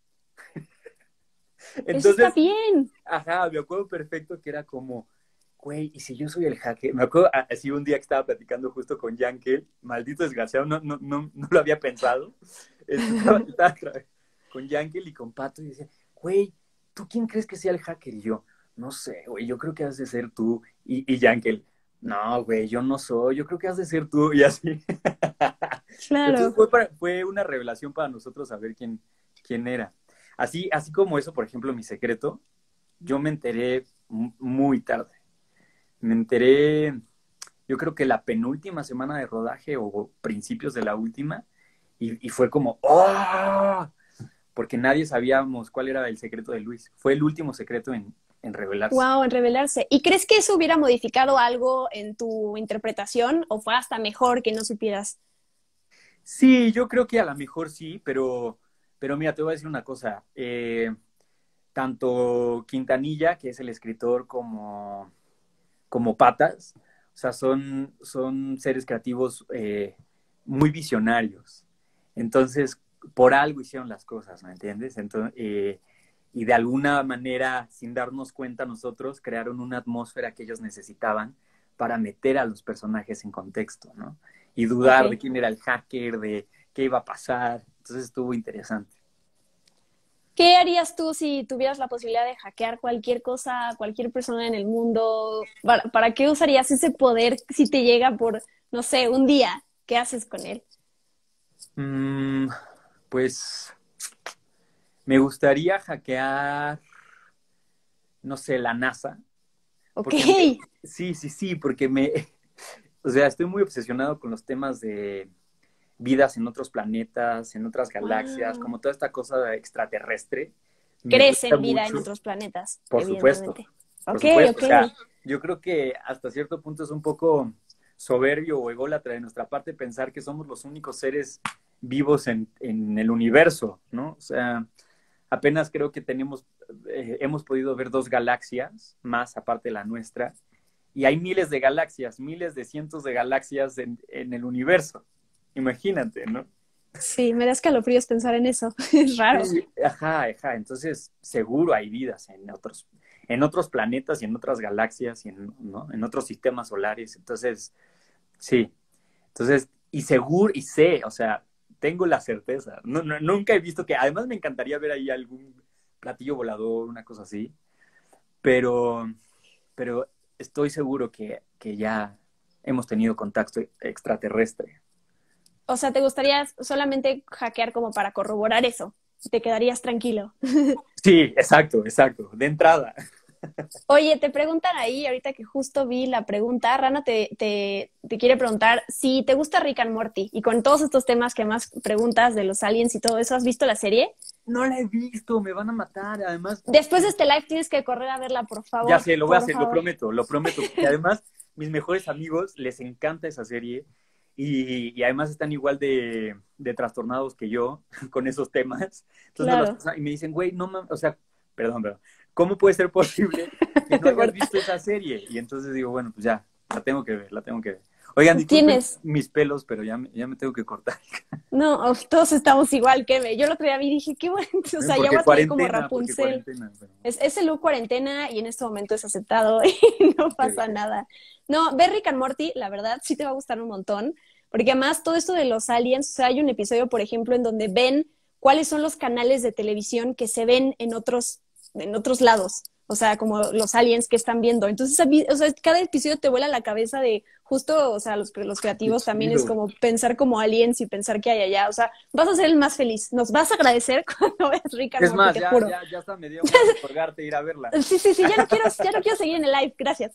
Eso está Entonces, bien. ajá, me acuerdo perfecto que era como, güey, ¿y si yo soy el hacker? Me acuerdo así un día que estaba platicando justo con Yankel, maldito desgraciado, no, no, no, no lo había pensado. Este, estaba, estaba con Yankel y con Pato y decía, güey, ¿tú quién crees que sea el hacker? Y yo, no sé, güey, yo creo que has de ser tú. Y, y Yankel, no, güey, yo no soy, yo creo que has de ser tú. Y así. Entonces Claro. fue, para, fue una revelación para nosotros saber quién, quién era. Así, así como eso, por ejemplo, mi secreto, yo me enteré muy tarde. Me enteré, yo creo que la penúltima semana de rodaje o principios de la última, y, y fue como, ¡oh! Porque nadie sabíamos cuál era el secreto de Luis. Fue el último secreto en, en revelarse. Wow, en revelarse. ¿Y crees que eso hubiera modificado algo en tu interpretación o fue hasta mejor que no supieras? Sí, yo creo que a lo mejor sí, pero, pero mira, te voy a decir una cosa. Eh, tanto Quintanilla, que es el escritor, como, como Patas, o sea, son, son seres creativos eh, muy visionarios. Entonces, por algo hicieron las cosas, ¿me entiendes? Entonces, eh, y de alguna manera, sin darnos cuenta nosotros, crearon una atmósfera que ellos necesitaban para meter a los personajes en contexto, ¿no? Y Ok. dudar de quién era el hacker, de qué iba a pasar. Entonces estuvo interesante. ¿Qué harías tú si tuvieras la posibilidad de hackear cualquier cosa, cualquier persona en el mundo? ¿Para, para qué usarías ese poder si te llega por, no sé, un día? ¿Qué haces con él? Mm, pues me gustaría hackear, no sé, la NASA, Ok. porque me, sí, sí, sí, porque me, O sea, estoy muy obsesionado con los temas de vidas en otros planetas, en otras galaxias, Wow. como toda esta cosa extraterrestre. Me ¿Crees gusta en vida en mucho, otros planetas? por supuesto, Evidentemente. por Ok, supuesto. ok. O sea, yo creo que hasta cierto punto es un poco soberbio o ególatra de nuestra parte pensar que somos los únicos seres vivos en, en el universo, ¿no? O sea, apenas creo que tenemos, eh, hemos podido ver dos galaxias más aparte de la nuestra, y hay miles de galaxias, miles de cientos de galaxias en, en el universo. Imagínate, ¿no? Sí, me da escalofríos pensar en eso. Es raro. Sí, ajá, ajá. Entonces, seguro hay vidas en otros, en otros planetas y en otras galaxias y en, ¿no? en otros sistemas solares. Entonces, sí. Entonces, y seguro, y sé, o sea, tengo la certeza. No, no, nunca he visto que, además me encantaría ver ahí algún platillo volador, una cosa así, pero, pero estoy seguro que, que ya hemos tenido contacto extraterrestre. O sea, ¿te gustaría solamente hackear como para corroborar eso? Te quedarías tranquilo. Sí, exacto, exacto, de entrada. Oye, te preguntan ahí, ahorita que justo vi la pregunta, Rana te, te, te quiere preguntar si te gusta Rick and Morty y con todos estos temas que más preguntas de los aliens y todo eso, ¿has visto la serie? No la he visto, me van a matar. Además, Después de este live tienes que correr a verla, por ya favor, sé, lo voy a por hacer, lo favor. prometo, lo prometo. Porque además, mis mejores amigos les encanta esa serie y, y además están igual de, de trastornados que yo con esos temas. Entonces me los Claro. pasan y me dicen, güey, no mames, o sea, perdón, perdón, ¿cómo puede ser posible que no hayas visto esa serie? Y entonces digo, bueno, pues ya, la tengo que ver, la tengo que ver. Oigan, disculpen Tienes. mis pelos, pero ya, me- ya me tengo que cortar. No, todos estamos igual que me. Yo lo otro día vi y dije, qué bueno, o sea, ya voy Porque a salir como cuarentena, porque Rapunzel. cuarentena. Pero... Es, es el look cuarentena y en este momento es aceptado y no Ok, pasa ok. nada. No, ver Rick and Morty, la verdad, sí te va a gustar un montón, porque además todo esto de los aliens, o sea, hay un episodio, por ejemplo, en donde ven cuáles son los canales de televisión que se ven en otros, en otros lados, o sea, como los aliens que están viendo. Entonces, o sea, cada episodio te vuela la cabeza de justo, o sea, los, los Qué creativos también es chido. como pensar como aliens y pensar que hay allá, o sea, vas a ser el más feliz, nos vas a agradecer cuando veas Rick and Es Morty, más, te ya, juro. ya, ya hasta me dieron ganas de colgarte e ir a verla. Sí, sí, sí, ya no quiero, ya no quiero seguir en el live, gracias.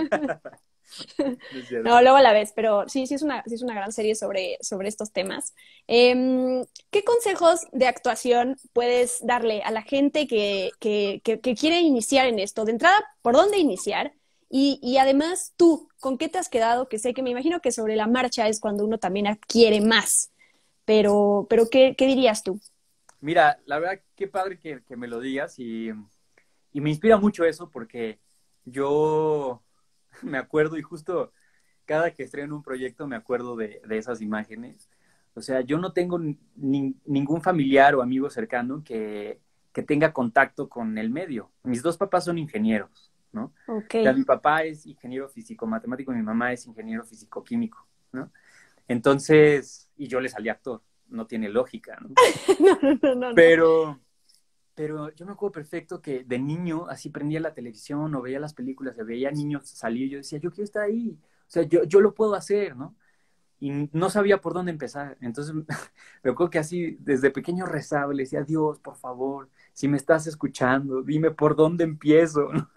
No es No, cierto. luego la ves, pero sí, sí es una, sí es una gran serie sobre, sobre estos temas. Eh, ¿Qué consejos de actuación puedes darle a la gente que, que, que, que quiere iniciar en esto? De entrada, ¿por dónde iniciar? Y, y además, tú, ¿con qué te has quedado? Que sé que me imagino que sobre la marcha es cuando uno también adquiere más, pero, pero ¿qué, qué dirías tú? Mira, la verdad, qué padre que, que me lo digas y, y me inspira mucho eso porque yo me acuerdo y justo cada que estreno un proyecto me acuerdo de, de esas imágenes. O sea, yo no tengo ni, ningún familiar o amigo cercano que, que tenga contacto con el medio. Mis dos papás son ingenieros, ¿no? Ok. O sea, mi papá es ingeniero físico-matemático y mi mamá es ingeniero físico-químico, ¿no? Entonces, y yo le salí actor, no tiene lógica, ¿no? No, no, no, no, no. Pero, pero yo me acuerdo perfecto que de niño así prendía la televisión o veía las películas, se veía niños salir y yo decía, yo quiero estar ahí, o sea, yo, yo lo puedo hacer, ¿no? Y no sabía por dónde empezar. Entonces me acuerdo que así desde pequeño rezaba, le decía, Dios, por favor, si me estás escuchando, dime por dónde empiezo, ¿no?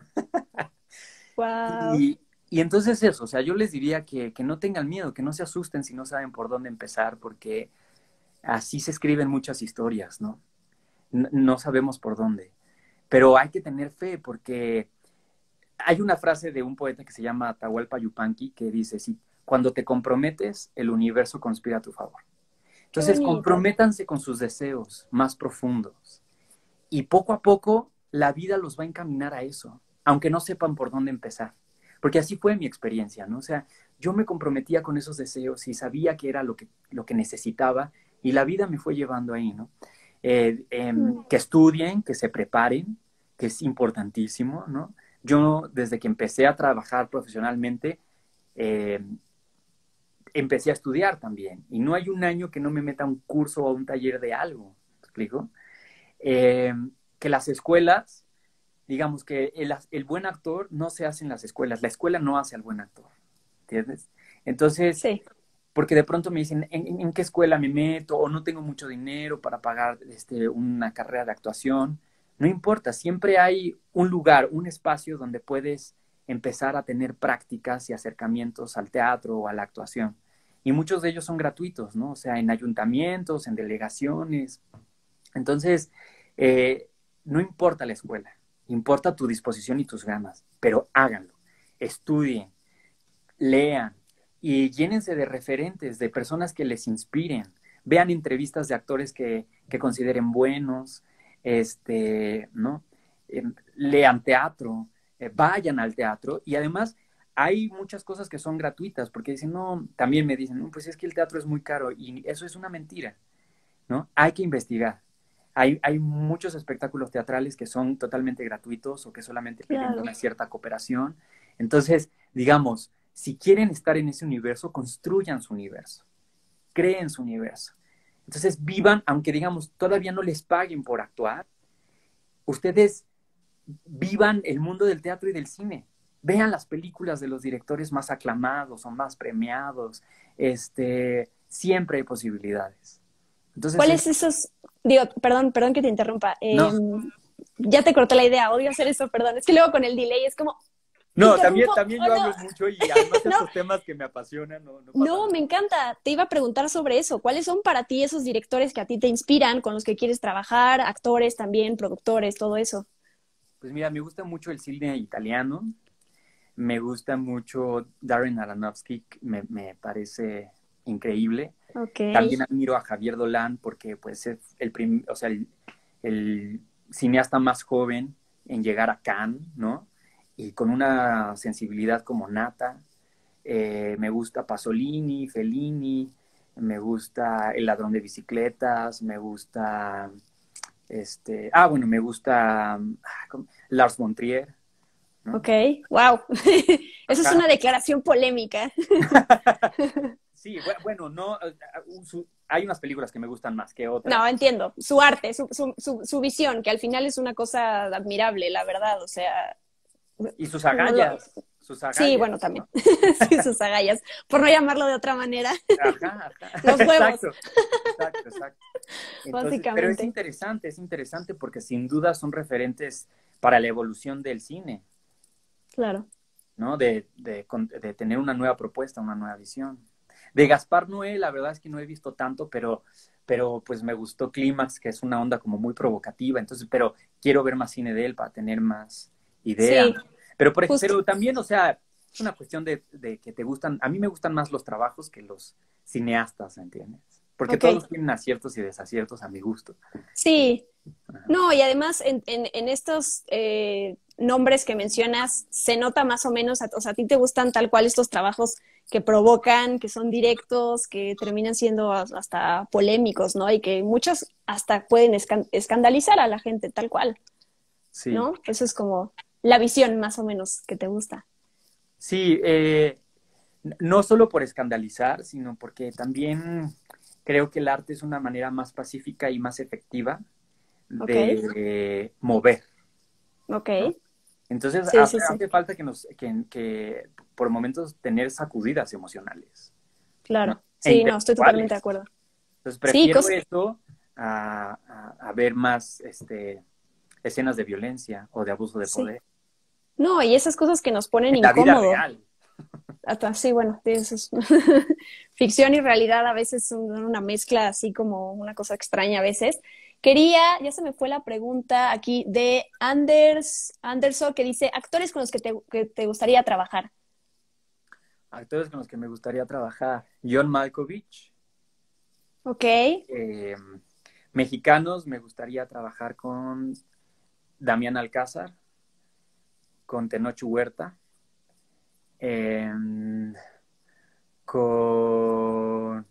Wow. Y, y entonces eso, o sea, yo les diría que, que no tengan miedo, que no se asusten si no saben por dónde empezar, porque así se escriben muchas historias, ¿no? No, no sabemos por dónde. Pero hay que tener fe porque hay una frase de un poeta que se llama Atahualpa Yupanqui que dice, sí, cuando te comprometes, el universo conspira a tu favor. Qué Entonces, bonito. comprométanse con sus deseos más profundos y poco a poco la vida los va a encaminar a eso, aunque no sepan por dónde empezar. Porque así fue mi experiencia, ¿no? O sea, yo me comprometía con esos deseos y sabía que era lo que, lo que necesitaba y la vida me fue llevando ahí, ¿no? Eh, eh, Mm. que estudien, que se preparen, que es importantísimo, ¿no? Yo desde que empecé a trabajar profesionalmente, eh, empecé a estudiar también. Y no hay un año que no me meta a un curso o a un taller de algo. ¿Me explico? Eh, que las escuelas, digamos que el, el, buen actor no se hace en las escuelas. La escuela no hace al buen actor. ¿Entiendes? Entonces, Sí. porque de pronto me dicen, ¿en, en qué escuela me meto? O no tengo mucho dinero para pagar este, una carrera de actuación. No importa, siempre hay un lugar, un espacio donde puedes empezar a tener prácticas y acercamientos al teatro o a la actuación. Y muchos de ellos son gratuitos, ¿no? O sea, en ayuntamientos, en delegaciones. Entonces, eh, no importa la escuela, importa tu disposición y tus ganas, pero háganlo, estudien, lean y llénense de referentes, de personas que les inspiren. Vean entrevistas de actores que, que consideren buenos, este, ¿no? Eh, lean teatro, eh, vayan al teatro y además hay muchas cosas que son gratuitas porque dicen, no, también me dicen, no, pues es que el teatro es muy caro y eso es una mentira, ¿no? Hay que investigar. Hay, hay muchos espectáculos teatrales que son totalmente gratuitos o que solamente piden Claro. una cierta cooperación. Entonces, digamos, si quieren estar en ese universo, construyan su universo, creen su universo. Entonces, vivan, aunque digamos, todavía no les paguen por actuar, ustedes vivan el mundo del teatro y del cine. Vean las películas de los directores más aclamados o más premiados. Este, siempre hay posibilidades. Entonces, ¿Cuáles esos? Digo, perdón, perdón que te interrumpa. Eh, no, ya te corté la idea, odio hacer eso, perdón. Es que luego con el delay es como, ¿te no, también, interrumpo también o yo no? hablo mucho y además No, estos temas que me apasionan, no, no pasa no, nada. me encanta. Te iba a preguntar sobre eso. ¿Cuáles son para ti esos directores que a ti te inspiran, con los que quieres trabajar, actores también, productores, todo eso? Pues mira, me gusta mucho el cine italiano, me gusta mucho Darren Aronofsky, me, me parece increíble. Ok, También admiro a Javier Dolan porque pues es el, prim, o sea, el, el cineasta más joven en llegar a Cannes, ¿no? Y con una sensibilidad como nata. Eh, me gusta Pasolini, Fellini, me gusta El ladrón de bicicletas, me gusta, este, ah, bueno, me gusta ah, Lars von Trier, ¿no? ok, wow. Eso es Ajá. una declaración polémica. Sí, bueno, no, hay unas películas que me gustan más que otras. No, entiendo. Su arte, su, su, su, su visión, que al final es una cosa admirable, la verdad. O sea, Y sus no lo... agallas, sus Sí, agallas, bueno, también. ¿no? Sí, sus agallas, por no llamarlo de otra manera. Ajá, ajá. Los huevos, Exacto, exacto, exacto. Entonces, pero es básicamente. interesante, es interesante porque sin duda son referentes para la evolución del cine, Claro. ¿no? De, de, de tener una nueva propuesta, una nueva visión. De Gaspar Noé, la verdad es que no he visto tanto, pero, pero pues me gustó Clímax, que es una onda como muy provocativa, entonces, pero quiero ver más cine de él para tener más idea. Sí, Pero, por, justo. pero también, o sea, es una cuestión de, de que te gustan, a mí me gustan más los trabajos que los cineastas, ¿me entiendes? Porque Ok. todos tienen aciertos y desaciertos a mi gusto. Sí. Ajá. No, y además en, en, en estos eh, nombres que mencionas se nota más o menos, o sea, a ti te gustan tal cual estos trabajos que provocan, que son directos, que terminan siendo hasta polémicos, ¿no? Y que muchos hasta pueden escan escandalizar a la gente, tal cual, Sí, ¿no? Eso es como la visión más o menos que te gusta. sí, eh, no solo por escandalizar, sino porque también creo que el arte es una manera más pacífica y más efectiva Ok, de mover, ok. ¿no? Entonces Sí, hace, sí, sí, hace falta que, nos, que, que por momentos tener sacudidas emocionales, ¿no? claro. E Sí, no, estoy totalmente de intelectuales. acuerdo. Entonces Sí, prefiero cos eso a, a, a ver más este, escenas de violencia o de abuso de sí. poder. No, y esas cosas que nos ponen En la vida incómodos. real. Hasta, sí, bueno, eso es ficción y realidad a veces son una mezcla así como una cosa extraña a veces. Quería, ya se me fue la pregunta aquí de Anders, Anderson que dice, actores con los que te, que te gustaría trabajar. Actores con los que me gustaría trabajar. John Malkovich. Ok, Eh, mexicanos, me gustaría trabajar con Damián Alcázar, con Tenoch Huerta, eh, con...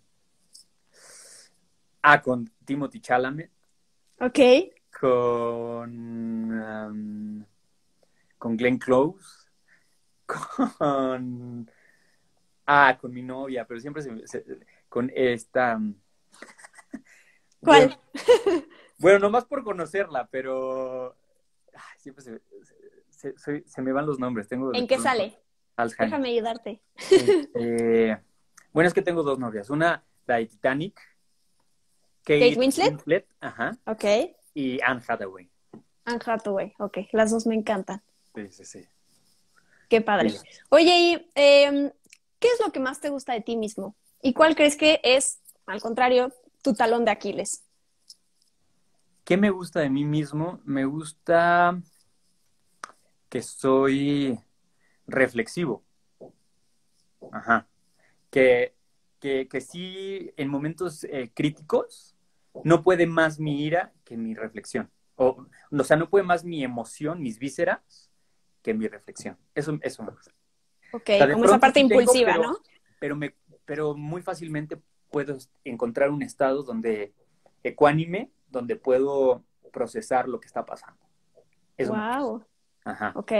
Ah, con Timothy Chalamet, ok. con... Um, con Glenn Close, con... Ah, con mi novia, pero siempre se, se, con esta... Bueno, ¿Cuál? bueno, nomás por conocerla, pero... Ay, siempre se, se, se, se me van los nombres, tengo de ¿En qué pronto sale? Alzheimer. Déjame ayudarte. Este, bueno, es que tengo dos novias. Una, la de Titanic, Kate Kate Winslet. Winslet, ajá, Ok. y Anne Hathaway. Anne Hathaway. Ok, las dos me encantan. Sí, sí, sí. Qué padre. Sí. Oye, y em, ¿qué es lo que más te gusta de ti mismo? ¿Y cuál crees que es, al contrario, tu talón de Aquiles? ¿Qué me gusta de mí mismo? Me gusta que soy reflexivo. Ajá. Que, que, que sí, en momentos eh, críticos, no puede más mi ira que mi reflexión. O, o sea, no puede más mi emoción, mis vísceras, que mi reflexión. Eso, eso me gusta. Ok, O sea, de como esa pronto parte sí tengo, impulsiva, pero, ¿no? pero, me, pero muy fácilmente puedo encontrar un estado donde ecuánime, donde puedo procesar lo que está pasando. Eso me gusta. Wow, Ajá. ok.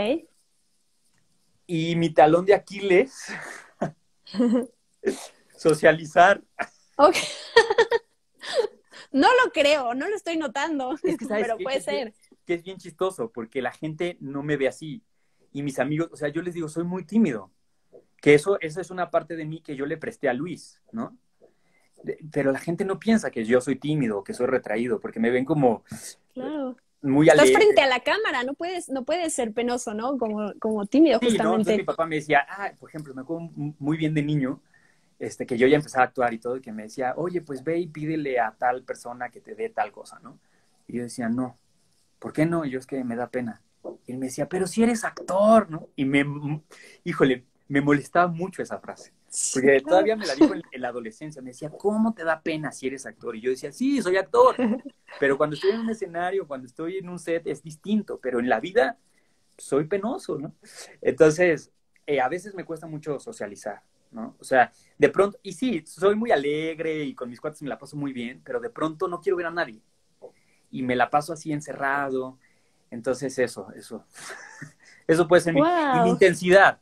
Y mi talón de Aquiles, socializar. Ok, no lo creo, no lo estoy notando, Es que, ¿sabes pero qué? Que puede es, bien, ser. que es bien chistoso, porque la gente no me ve así. Y mis amigos, o sea, yo les digo, soy muy tímido. Que eso, eso es una parte de mí que yo le presté a Luis, ¿no? De- pero la gente no piensa que yo soy tímido o que soy retraído, porque me ven como Claro. muy Estás frente alegre. a la cámara, no puedes, no puedes ser penoso, ¿no? Como, como tímido, Sí, ¿no? Entonces mi justamente. papá me decía, ah, por ejemplo, me acuerdo muy bien de niño, este, que yo ya empezaba a actuar y todo, y que me decía, oye, pues ve y pídele a tal persona que te dé tal cosa, ¿no? Y yo decía, no, ¿por qué no? Y yo es que me da pena. Y él me decía, pero si eres actor, ¿no? Y me, híjole, me molestaba mucho esa frase. Sí, Porque claro. todavía me la dijo en, en la adolescencia. Me decía, ¿cómo te da pena si eres actor? Y yo decía, sí, soy actor. Pero cuando estoy en un escenario, cuando estoy en un set, es distinto. Pero en la vida soy penoso, ¿no? Entonces, eh, a veces me cuesta mucho socializar, ¿no? O sea, de pronto, y sí, soy muy alegre y con mis cuates me la paso muy bien, pero de pronto no quiero ver a nadie. Y me la paso así encerrado. Entonces, eso, eso. Eso puede ser mi... Y mi Wow. intensidad.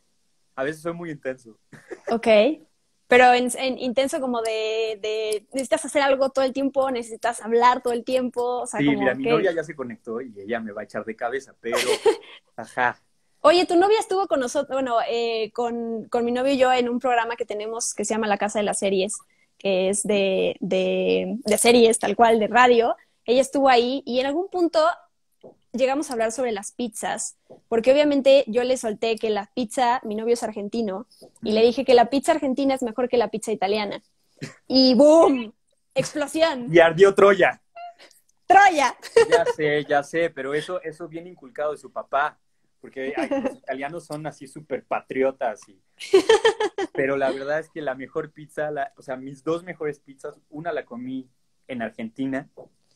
A veces soy muy intenso. Ok. Pero en, en intenso como de, de, necesitas hacer algo todo el tiempo, necesitas hablar todo el tiempo, o sea, Sí, mira, como mi que... novia ya se conectó y ella me va a echar de cabeza, pero, ajá. Oye, tu novia estuvo con nosotros, bueno, eh, con, con mi novio y yo en un programa que tenemos que se llama La Casa de las Series, que es de, de, de series tal cual, de radio. Ella estuvo ahí y en algún punto llegamos a hablar sobre las pizzas, porque obviamente yo le solté que la pizza, mi novio es argentino, y le Mm. dije que la pizza argentina es mejor que la pizza italiana. Y ¡boom! Explosión. Y ardió Troya. Troya. Ya sé, ya sé, pero eso, eso viene inculcado de su papá, porque ay, los italianos son así súper patriotas. Y... Pero la verdad es que la mejor pizza, la, o sea, mis dos mejores pizzas, una la comí en Argentina,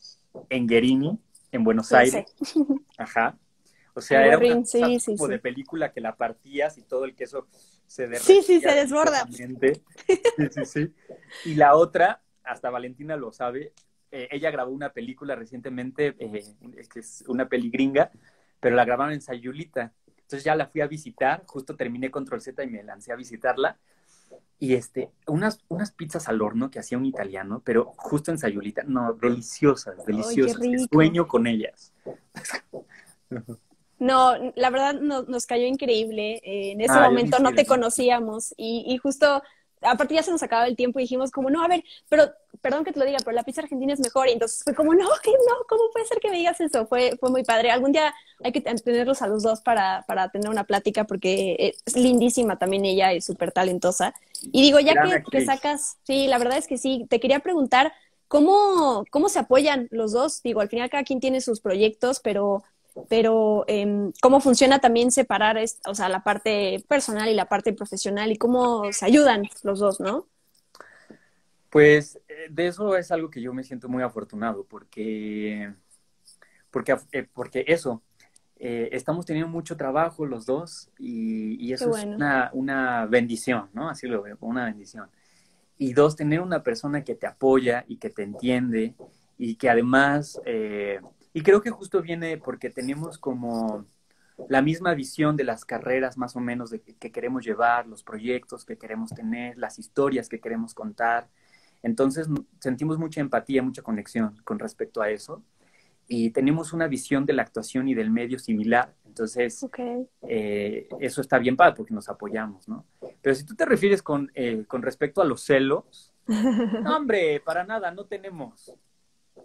en Guerini, en Buenos Ya Aires, sé. ajá. O sea, era una Alguarrín, pizza sí, así sí, como de sí. película que la partías y todo el queso se Sí, sí, se derretía desborda. deliciosamente. Sí, sí, sí. Y la otra, hasta Valentina lo sabe, eh, ella grabó una película recientemente, eh, que es una peli gringa, pero la grabaron en Sayulita. Entonces ya la fui a visitar, justo terminé Control Z y me lancé a visitarla. Y este, unas, unas pizzas al horno que hacía un italiano, pero justo en Sayulita, no, deliciosas, Ay, qué deliciosas, que rico. sueño con ellas. No, la verdad no, nos cayó increíble. Eh, en ese Ah, a mí momento sí, no de te mí. conocíamos y, y justo, aparte ya se nos acababa el tiempo y dijimos como, no, a ver, pero, perdón que te lo diga, pero la pizza argentina es mejor. Y entonces fue como, no, que no, ¿cómo puede ser que me digas eso? Fue, fue muy padre. Algún día hay que tenerlos a los dos para, para tener una plática porque es lindísima también ella, es súper talentosa. Y digo, ya Gran que, que actriz. sacas, sí, la verdad es que sí, te quería preguntar, ¿cómo, cómo se apoyan los dos? Digo, al final cada quien tiene sus proyectos, pero pero eh, cómo funciona también separar, es, o sea, la parte personal y la parte profesional y cómo se ayudan los dos, ¿no? Pues eh, de eso es algo que yo me siento muy afortunado, porque, porque, eh, porque eso, eh, estamos teniendo mucho trabajo los dos y, y Qué eso es bueno. una, una bendición, ¿no? Así lo veo, como una bendición. Y dos, tener una persona que te apoya y que te entiende y que además, eh, y creo que justo viene porque tenemos como la misma visión de las carreras más o menos de que, que queremos llevar, los proyectos que queremos tener, las historias que queremos contar. Entonces sentimos mucha empatía, mucha conexión con respecto a eso y tenemos una visión de la actuación y del medio similar. Entonces, Ok. eh, eso está bien padre porque nos apoyamos, ¿no? Pero si tú te refieres con, eh, con respecto a los celos, no, hombre, para nada, no tenemos.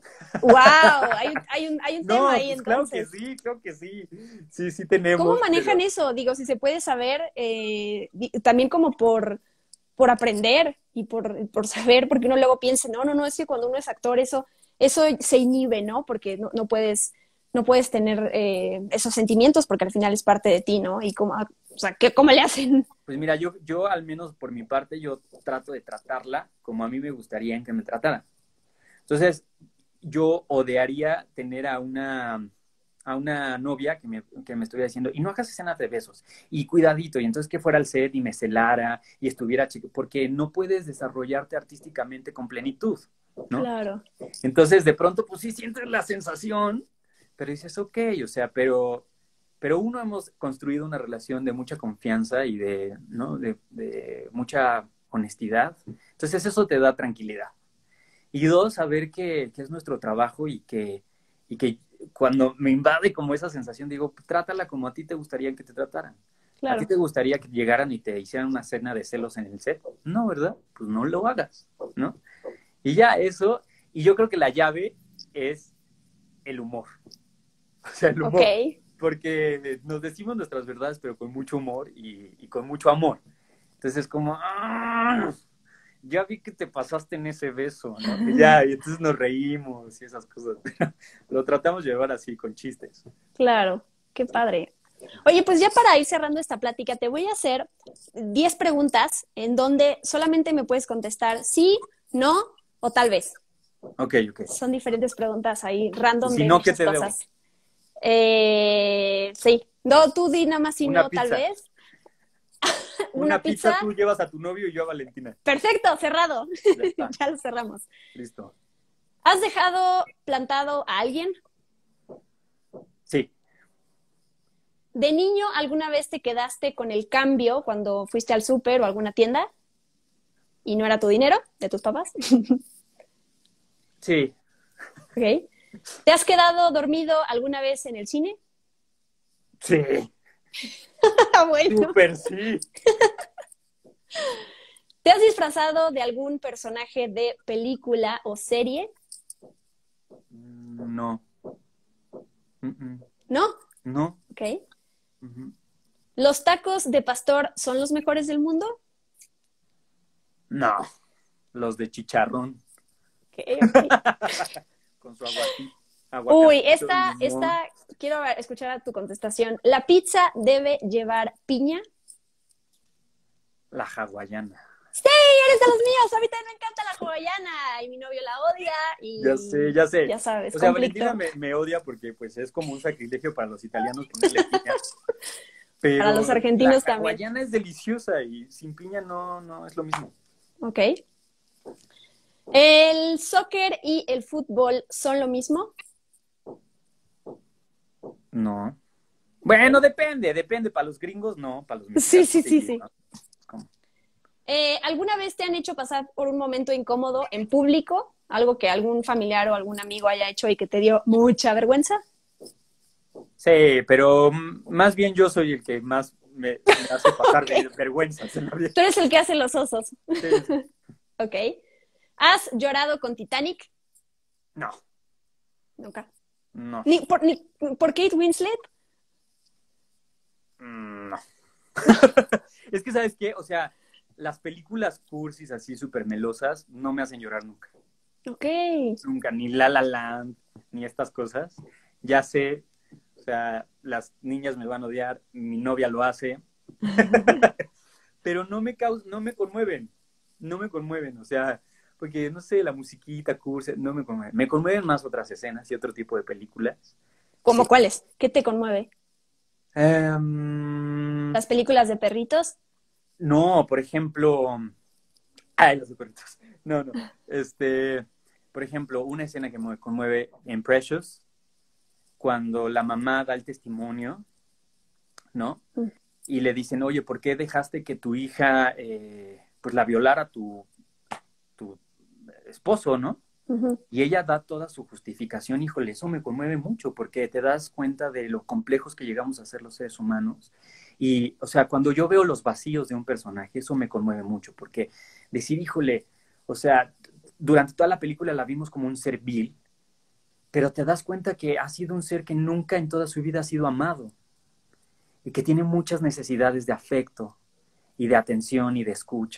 ¡Wow! Hay, un- hay un, hay un No, tema ahí pues claro que entonces. sí, creo que sí. Sí, sí tenemos, ¿Cómo manejan pero eso? Digo, si se puede saber, eh, di- también como por, por aprender y por, por saber, porque uno luego piensa, no, no, no, es que cuando uno es actor eso, eso se inhibe, ¿no? Porque no, no puedes, no puedes tener eh, esos sentimientos porque al final es parte de ti, ¿no? Y cómo, o sea, ¿qué, cómo le hacen? pues mira, yo, yo al menos por mi parte, yo trato de tratarla como a mí me gustaría en que me trataran. Entonces, yo odiaría tener a una, a una novia que me, que me estuviera diciendo, y no hagas escenas de besos, y cuidadito, y entonces que fuera al set y me celara y estuviera chico, porque no puedes desarrollarte artísticamente con plenitud, ¿no? Claro, Entonces, de pronto, pues sí sientes la sensación, pero dices, ok, o sea, pero, pero uno hemos construido una relación de mucha confianza y de, ¿no? de, de mucha honestidad. Entonces, eso te da tranquilidad. Y dos, saber que, que es nuestro trabajo y que, y que cuando me invade como esa sensación, digo, pues, trátala como a ti te gustaría que te trataran. ¿A ti claro. te gustaría que llegaran y te hicieran una cena de celos en el set? No, ¿verdad? Pues no lo hagas, ¿no? Y ya eso, y yo creo que la llave es el humor. O sea, el Ok, humor. Porque nos decimos nuestras verdades, pero con mucho humor y, y con mucho amor. Entonces es como, ¡ah! Ya vi que te pasaste en ese beso, ¿no? Y ya, y entonces nos reímos y esas cosas. Lo tratamos de llevar así, con chistes. claro, qué padre. Oye, pues ya para ir cerrando esta plática, te voy a hacer diez preguntas en donde solamente me puedes contestar sí, no o tal vez. Ok, ok. Son diferentes preguntas ahí, Y random si de no, ¿qué muchas te debo? cosas. Eh, sí. No, tú di nada más sí, Una no, tal pizza. vez. Una Una pizza pizza. tú llevas a tu novio y yo a Valentina. Perfecto, cerrado. Ya está, Ya lo cerramos. listo. ¿Has dejado plantado a alguien? Sí, ¿De niño alguna vez te quedaste con el cambio cuando fuiste al súper o a alguna tienda y no era tu dinero de tus papás? sí, ¿Ok? ¿Te has quedado dormido alguna vez en el cine? sí, Ah, bueno. súper sí. ¿Te has disfrazado de algún personaje de película o serie? No. Mm-mm. ¿No? No. Ok. Uh-huh. ¿Los tacos de pastor son los mejores del mundo? No. Los de chicharrón. Ok, ok. Con su aguacate, Uy, aguacatito, esta, limón. esta, quiero ver- escuchar a tu contestación. ¿La pizza debe llevar piña? La hawaiana. Sí, eres de los míos. A mí también me encanta la hawaiana y mi novio la odia Ya sé, y ya sé. ya sabes, O sea, Valentina conflicto. me, me odia porque pues es como un sacrilegio para los italianos ponerle piña. Para los Pero la argentinos también. hawaiana es deliciosa y sin piña no, no es lo mismo. Ok. ¿El soccer y el fútbol son lo mismo? No. Ok. Bueno, depende, depende. Para los gringos no, para los Sí, mexicanos sí, sí, sí, sí. ¿no? Es como, Eh, ¿alguna vez te han hecho pasar por un momento incómodo en público? Algo que algún familiar o algún amigo haya hecho y que te dio mucha vergüenza. sí, pero mm, más bien yo soy el que más me, me hace pasar Ok. ver- vergüenzas en la vida. Tú eres el que hace los osos. Sí, sí. Ok. ¿Has llorado con Titanic? No, Nunca. no, ¿Ni por, ni por Kate Winslet? mm, no. Es que, ¿sabes qué? O sea, las películas cursis así súper melosas no me hacen llorar nunca. Ok. Nunca, ni La La Land, ni estas cosas. Ya sé, o sea, las niñas me van a odiar, mi novia lo hace, pero no me caus no me conmueven, no me conmueven, o sea, porque no sé, la musiquita, cursi, no me conmueven. Me conmueven más otras escenas y otro tipo de películas. Sí. ¿Cómo cuáles? ¿Qué te conmueve? Em, ¿Las películas de perritos? no, por ejemplo, ay, los perritos. No, no. Este, por ejemplo, una escena que me conmueve en Precious, cuando la mamá da el testimonio, ¿no? Mm. Y le dicen, oye, ¿por qué dejaste que tu hija, eh, pues la violara tu, tu esposo, ¿no? Ujú. Y ella da toda su justificación. Híjole, eso me conmueve mucho porque te das cuenta de lo complejos que llegamos a ser los seres humanos. Y, o sea, cuando yo veo los vacíos de un personaje, eso me conmueve mucho porque decir, híjole, o sea, durante toda la película la vimos como un ser vil pero te das cuenta que ha sido un ser que nunca en toda su vida ha sido amado y que tiene muchas necesidades de afecto y de atención y de escucha.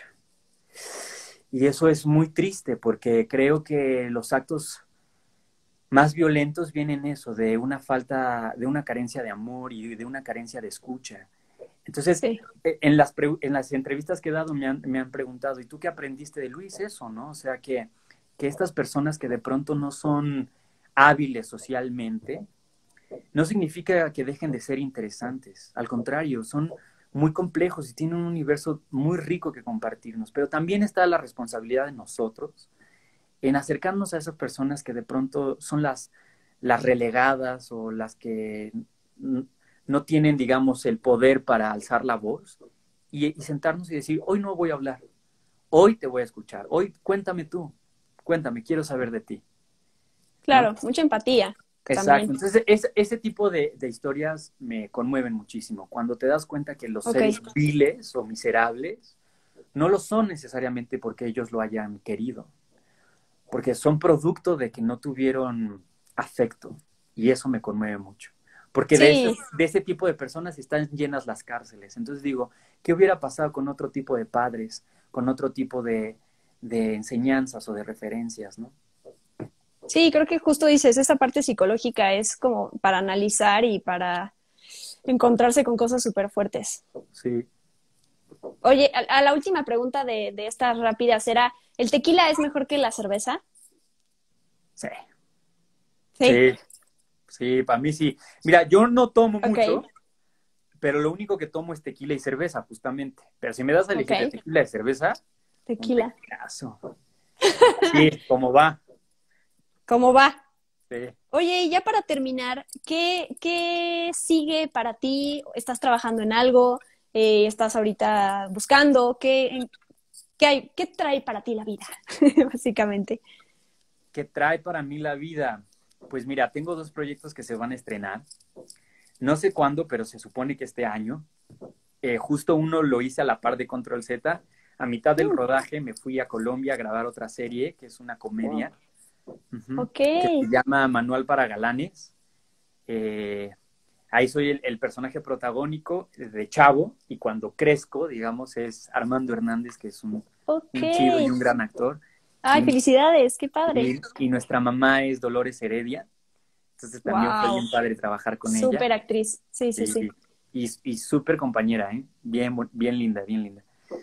Y eso es muy triste porque creo que los actos más violentos vienen eso, de una falta, de una carencia de amor y de una carencia de escucha. Entonces, Sí. en las, en las entrevistas que he dado me han, me han preguntado, ¿y tú qué aprendiste de Luis? Eso, ¿no? O sea, que, que estas personas que de pronto no son hábiles socialmente, no significa que dejen de ser interesantes. Al contrario, son muy complejos y tienen un universo muy rico que compartirnos. Pero también está la responsabilidad de nosotros en acercarnos a esas personas que de pronto son las, las relegadas o las que no tienen, digamos, el poder para alzar la voz y, y sentarnos y decir, hoy no voy a hablar, hoy te voy a escuchar, hoy cuéntame tú, cuéntame, quiero saber de ti. Claro, ¿No? mucha empatía. Exacto, También. entonces es, ese tipo de, de historias me conmueven muchísimo, cuando te das cuenta que los Okay. seres viles o miserables no lo son necesariamente porque ellos lo hayan querido, porque son producto de que no tuvieron afecto, y eso me conmueve mucho. Porque de, Sí. ese, de ese tipo de personas están llenas las cárceles. Entonces digo, ¿qué hubiera pasado con otro tipo de padres, con otro tipo de, de enseñanzas o de referencias, ¿no? Sí, creo que justo dices, esa parte psicológica es como para analizar y para encontrarse con cosas súper fuertes. Sí. Oye, a, a la última pregunta de, de estas rápidas era, ¿el tequila es mejor que la cerveza? Sí. Sí. Sí. Sí, para mí sí. Mira, yo no tomo Ok, mucho, pero lo único que tomo es tequila y cerveza, justamente. Pero si me das a elegir de ok. tequila y cerveza, un Tequila. tequilazo. Sí, ¿cómo va? ¿Cómo va? Sí. Oye, y ya para terminar, ¿qué, qué sigue para ti? ¿Estás trabajando en algo? Eh, ¿estás ahorita buscando? ¿Qué, en- qué hay, qué trae para ti la vida? Básicamente. ¿Qué trae para mí la vida? Pues mira, tengo dos proyectos que se van a estrenar. No sé cuándo, pero se supone que este año. Eh, justo uno lo hice a la par de Control Z. A mitad del Mm, rodaje me fui a Colombia a grabar otra serie, que es una wow. comedia, uh-huh, Ok. que se llama Manual para Galanes. Eh, ahí soy el, el personaje protagónico de Chavo, y cuando crezco, digamos, es Armando Hernández, que es un, Ok. un chido y un gran actor. Ay, Y, felicidades, qué padre. y, y nuestra mamá es Dolores Heredia. Entonces también fue Wow. bien padre trabajar con ella. Súper actriz. Sí, sí, Y, sí. y, y súper compañera, ¿eh? Bien, bien linda, bien linda.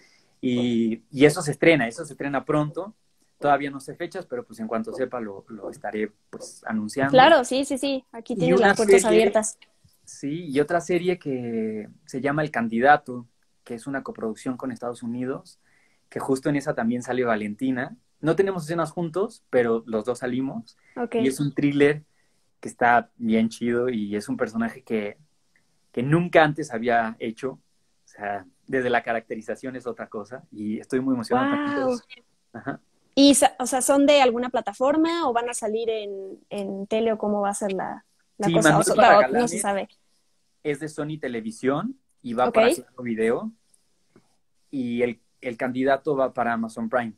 Y, y eso se estrena, eso se estrena pronto. Todavía no sé fechas, pero pues en cuanto sepa lo, lo estaré pues anunciando. Claro, sí, sí, sí. Aquí Y tienes una las puertas serie, abiertas. sí, y otra serie que se llama El Candidato, que es una coproducción con Estados Unidos, que justo en esa también sale Valentina. No tenemos escenas juntos, pero los dos salimos. Ok. Y es un thriller que está bien chido y es un personaje que, que nunca antes había hecho. O sea, desde la caracterización es otra cosa y estoy muy emocionado también por Wow. eso. Ajá. Y, sa- o sea, ¿son de alguna plataforma o van a salir en, en tele o cómo va a ser la, la Sí, cosa? O, Manuel so- para o no se Galanes sabe. es de Sony Televisión y va Ok. para Claro Video, y el, el candidato va para Amazon Prime.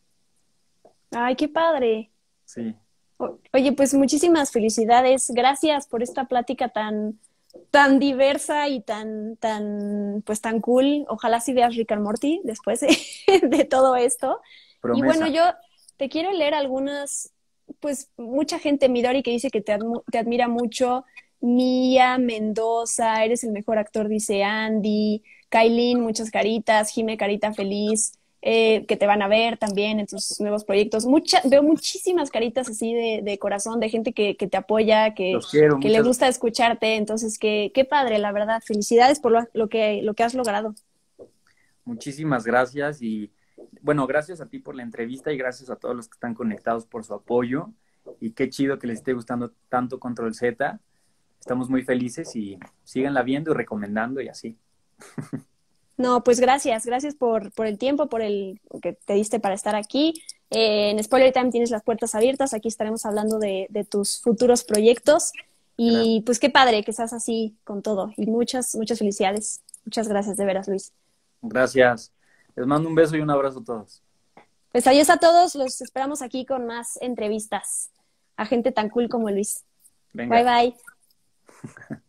Ay, qué padre. Sí, O- Oye, pues muchísimas felicidades. Gracias por esta plática tan, tan diversa y tan, tan, pues tan cool. Ojalá sí veas Rick and Morty después de, de todo esto. Y bueno, promesa. yo te quiero leer algunas, pues mucha gente, Midori, que dice que te, admu- te admira mucho. Mía Mendoza, eres el mejor actor, dice Andy. Kailin, muchas caritas. Jime, carita feliz. Eh, que te van a ver también en tus nuevos proyectos. Mucha, veo muchísimas caritas así de, de corazón, de gente que, que te apoya, que, Los quiero, que le muchas gusta gracias. escucharte. Entonces, qué, qué padre, la verdad. Felicidades por lo, lo que, lo que has logrado. Muchísimas gracias y bueno, gracias a ti por la entrevista y gracias a todos los que están conectados por su apoyo, y qué chido que les esté gustando tanto Control Z. Estamos muy felices y síganla viendo y recomendando y así. No, pues gracias, gracias por, por el tiempo, por el que te diste para estar aquí. Eh, en Spoiler Time tienes las puertas abiertas, aquí estaremos hablando de, de tus futuros proyectos Gracias. y pues qué padre que estás así con todo y muchas, muchas felicidades. Muchas gracias de veras, Luis. Gracias. Les mando un beso y un abrazo a todos. Pues adiós a todos, los esperamos aquí con más entrevistas. a gente tan cool como Luis. Venga. Bye bye.